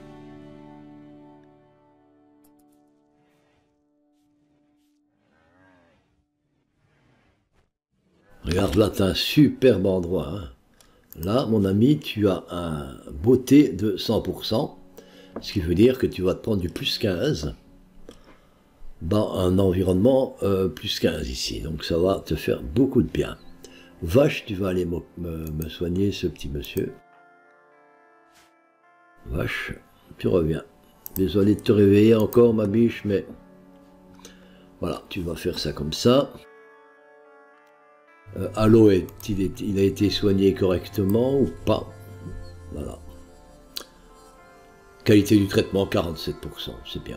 Regarde, là, tu as un superbe endroit. Hein. Là, mon ami, tu as un beauté de 100%, ce qui veut dire que tu vas te prendre du plus 15 dans un environnement plus 15 ici. Donc ça va te faire beaucoup de bien. Vache, tu vas aller me soigner ce petit monsieur. Vache, tu reviens. Désolé de te réveiller encore, ma biche, mais voilà, tu vas faire ça comme ça. Allo, il a été soigné correctement ou pas? Voilà. Qualité du traitement, 47%, c'est bien.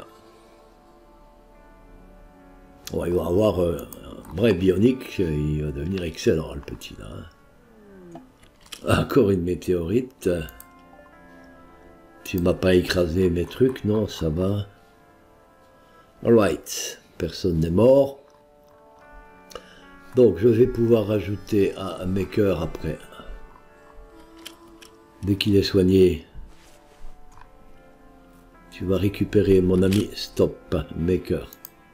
Bon, il va avoir un vrai bionique, il va devenir excellent, le petit, là. Hein. Encore une météorite. Tu m'as pas écrasé mes trucs, non, ça va. Alright, personne n'est mort. Donc, je vais pouvoir rajouter un Maker après. Dès qu'il est soigné, tu vas récupérer mon ami Stop Maker.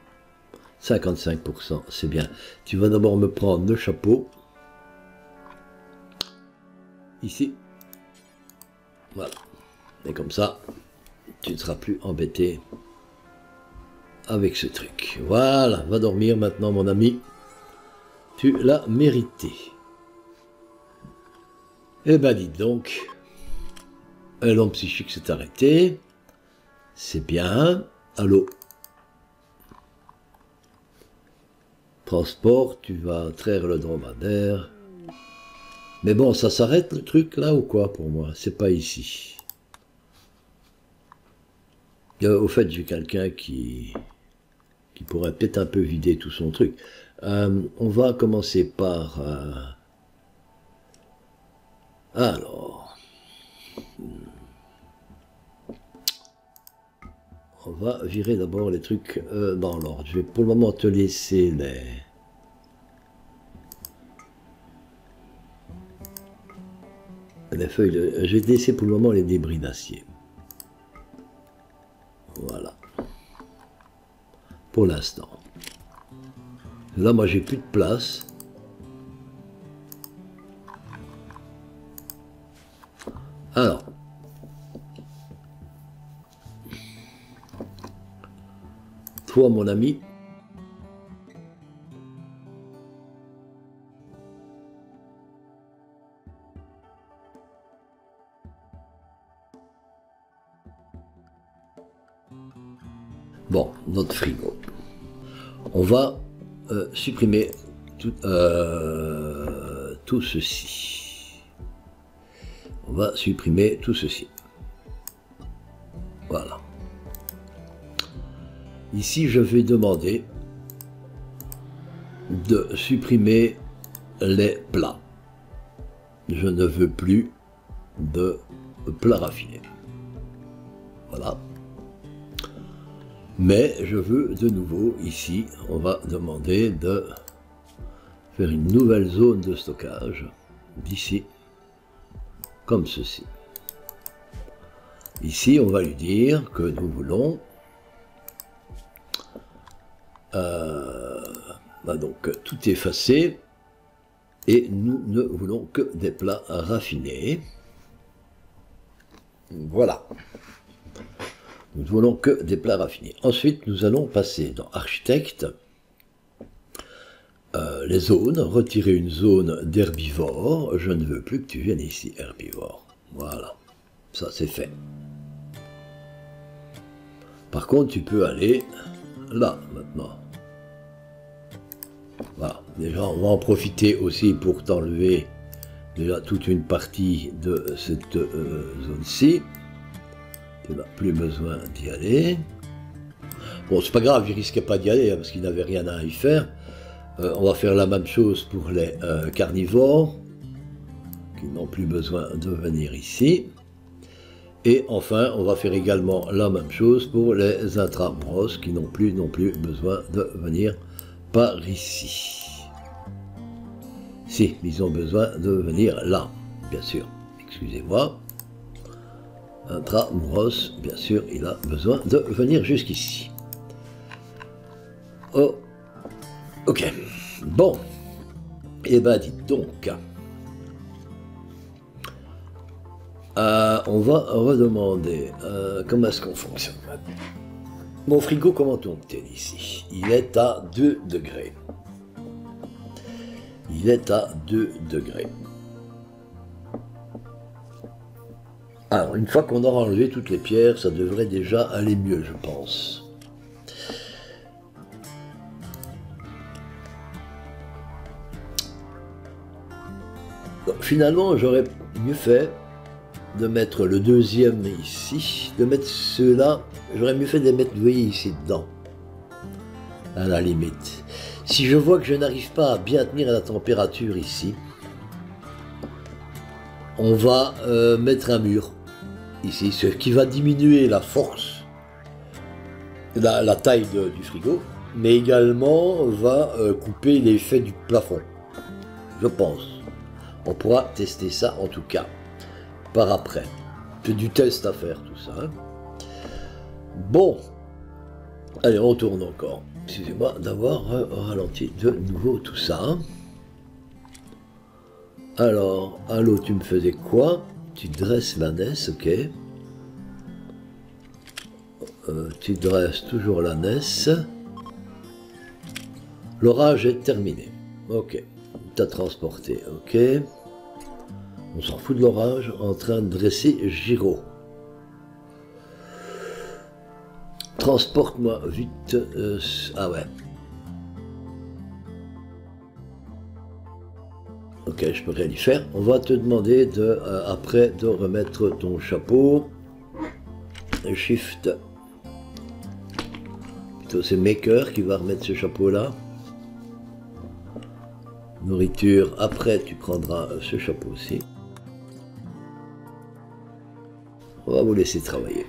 55%, c'est bien. Tu vas d'abord me prendre le chapeau. Ici. Voilà. Et comme ça, tu ne seras plus embêté avec ce truc. Voilà, va dormir maintenant mon ami. Tu l'as mérité. Eh ben dis donc, l'homme psychique s'est arrêté. C'est bien. Allô. Transport, tu vas traire le dromadaire. Mais bon, ça s'arrête le truc là ou quoi pour moi? C'est pas ici. Au fait, j'ai quelqu'un qui pourrait peut-être un peu vider tout son truc. On va commencer par... alors... On va virer d'abord les trucs dans l'ordre. Je vais pour le moment te laisser les feuilles de... Je vais te laisser pour le moment les débris d'acier. Voilà. Pour l'instant. Là, moi, j'ai plus de place. Alors. Toi, mon ami. Bon, notre frigo. On va supprimer tout ceci. On va supprimer tout ceci. Voilà. Ici, je vais demander de supprimer les plats. Je ne veux plus de plats raffinés. Voilà. Mais je veux de nouveau, ici, on va demander de faire une nouvelle zone de stockage, d'ici, comme ceci. Ici, on va lui dire que nous voulons donc tout effacer et nous ne voulons que des plats raffinés. Voilà. Nous ne voulons que des plats raffinés. Ensuite, nous allons passer dans Architecte, les zones, retirer une zone d'herbivore. Je ne veux plus que tu viennes ici, herbivore. Voilà, ça c'est fait. Par contre, tu peux aller là, maintenant. Voilà, déjà, on va en profiter aussi pour t'enlever déjà toute une partie de cette zone-ci. Tu n'as plus besoin d'y aller. Bon, c'est pas grave, il risquait pas d'y aller, hein, parce qu'il n'avait rien à y faire. On va faire la même chose pour les carnivores, qui n'ont plus besoin de venir ici. Et enfin, on va faire également la même chose pour les intramuros, qui n'ont plus besoin de venir par ici. Si, ils ont besoin de venir là, bien sûr. Excusez-moi. Intramuros, bien sûr, il a besoin de venir jusqu'ici. Oh, ok. Bon. Eh ben, dites donc. On va redemander comment est-ce qu'on fonctionne. Mon frigo, comment tourne-t-il ici? Il est à 2 degrés. Il est à 2 degrés. Alors, une fois qu'on aura enlevé toutes les pierres, ça devrait déjà aller mieux, je pense. Donc, finalement, j'aurais mieux fait de mettre le deuxième ici, de mettre ceux-là, j'aurais mieux fait de les mettre, vous voyez, ici dedans, à la limite. Si je vois que je n'arrive pas à bien tenir la température ici, on va mettre un mur ici, ce qui va diminuer la force, la taille du frigo, mais également va couper l'effet du plafond, je pense. On pourra tester ça en tout cas. Par après. C'est du test à faire tout ça. Hein. Bon. Allez, on tourne encore. Excusez-moi d'avoir ralenti de nouveau tout ça. Alors, allô, tu me faisais quoi? Tu dresses la NES, ok. Tu dresses toujours la NES. L'orage est terminé. Ok. T'as transporté, ok. On s'en fout de l'orage, en train de dresser Giro. Transporte-moi vite. Ah ouais. Ok, je peux rien y faire. On va te demander après de remettre ton chapeau. Shift. Plutôt c'est Maker qui va remettre ce chapeau-là. Nourriture, après tu prendras ce chapeau aussi. On va vous laisser travailler.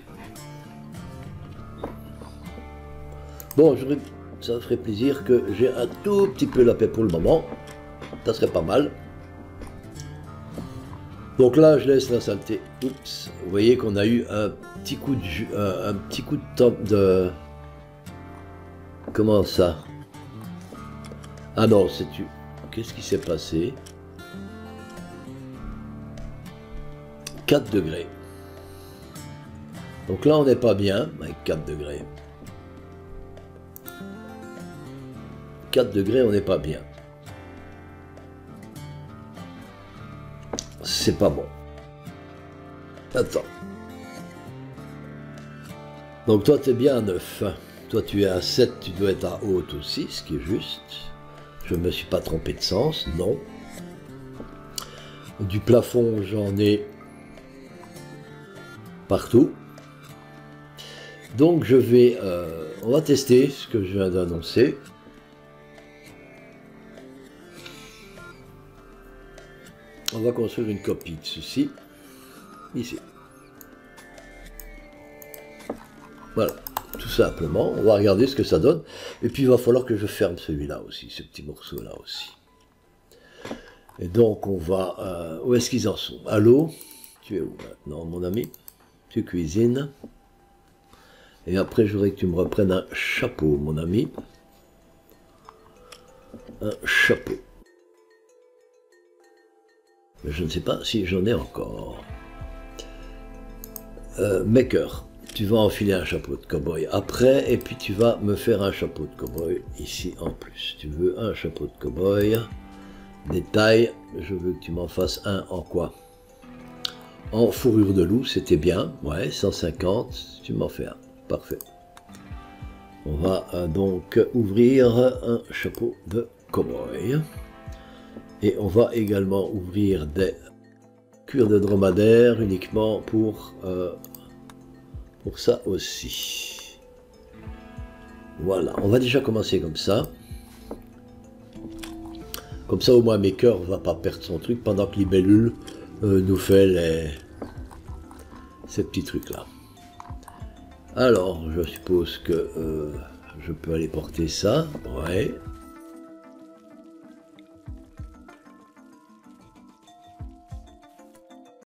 Bon, ça ferait plaisir que j'ai un tout petit peu la paix pour le moment. Ça serait pas mal. Donc là, je laisse la saleté. Oups, vous voyez qu'on a eu un petit coup de temps de... Comment ça? Ah non, c'est tu. Qu'est-ce qui s'est passé? 4 degrés. Donc là, on n'est pas bien avec 4 degrés. 4 degrés, on n'est pas bien. C'est pas bon. Attends. Donc toi tu es bien à 9. Toi tu es à 7, tu dois être à haute aussi, ce qui est juste. Je ne me suis pas trompé de sens, non. Du plafond, j'en ai partout. Donc je vais, on va tester ce que je viens d'annoncer. On va construire une copie de ceci, ici. Voilà, tout simplement. On va regarder ce que ça donne. Et puis il va falloir que je ferme celui-là aussi, ce petit morceau-là aussi. Et donc on va... où est-ce qu'ils en sont? Allô? Tu es où maintenant, mon ami? Tu cuisines. Et après, je voudrais que tu me reprennes un chapeau, mon ami. Un chapeau. Mais je ne sais pas si j'en ai encore. Maker, tu vas enfiler un chapeau de cow-boy après, et puis tu vas me faire un chapeau de cow-boy ici en plus. Tu veux un chapeau de cow-boy. Détail, je veux que tu m'en fasses un en quoi? En fourrure de loup, c'était bien. Ouais, 150, tu m'en fais un. Parfait. On va donc ouvrir un chapeau de cow-boy. Et on va également ouvrir des cuirs de dromadaire uniquement pour ça aussi. Voilà, on va déjà commencer comme ça. Comme ça au moins Maker ne va pas perdre son truc pendant que Libellule nous fait ces petits trucs là. Alors, je suppose que je peux aller porter ça. Ouais,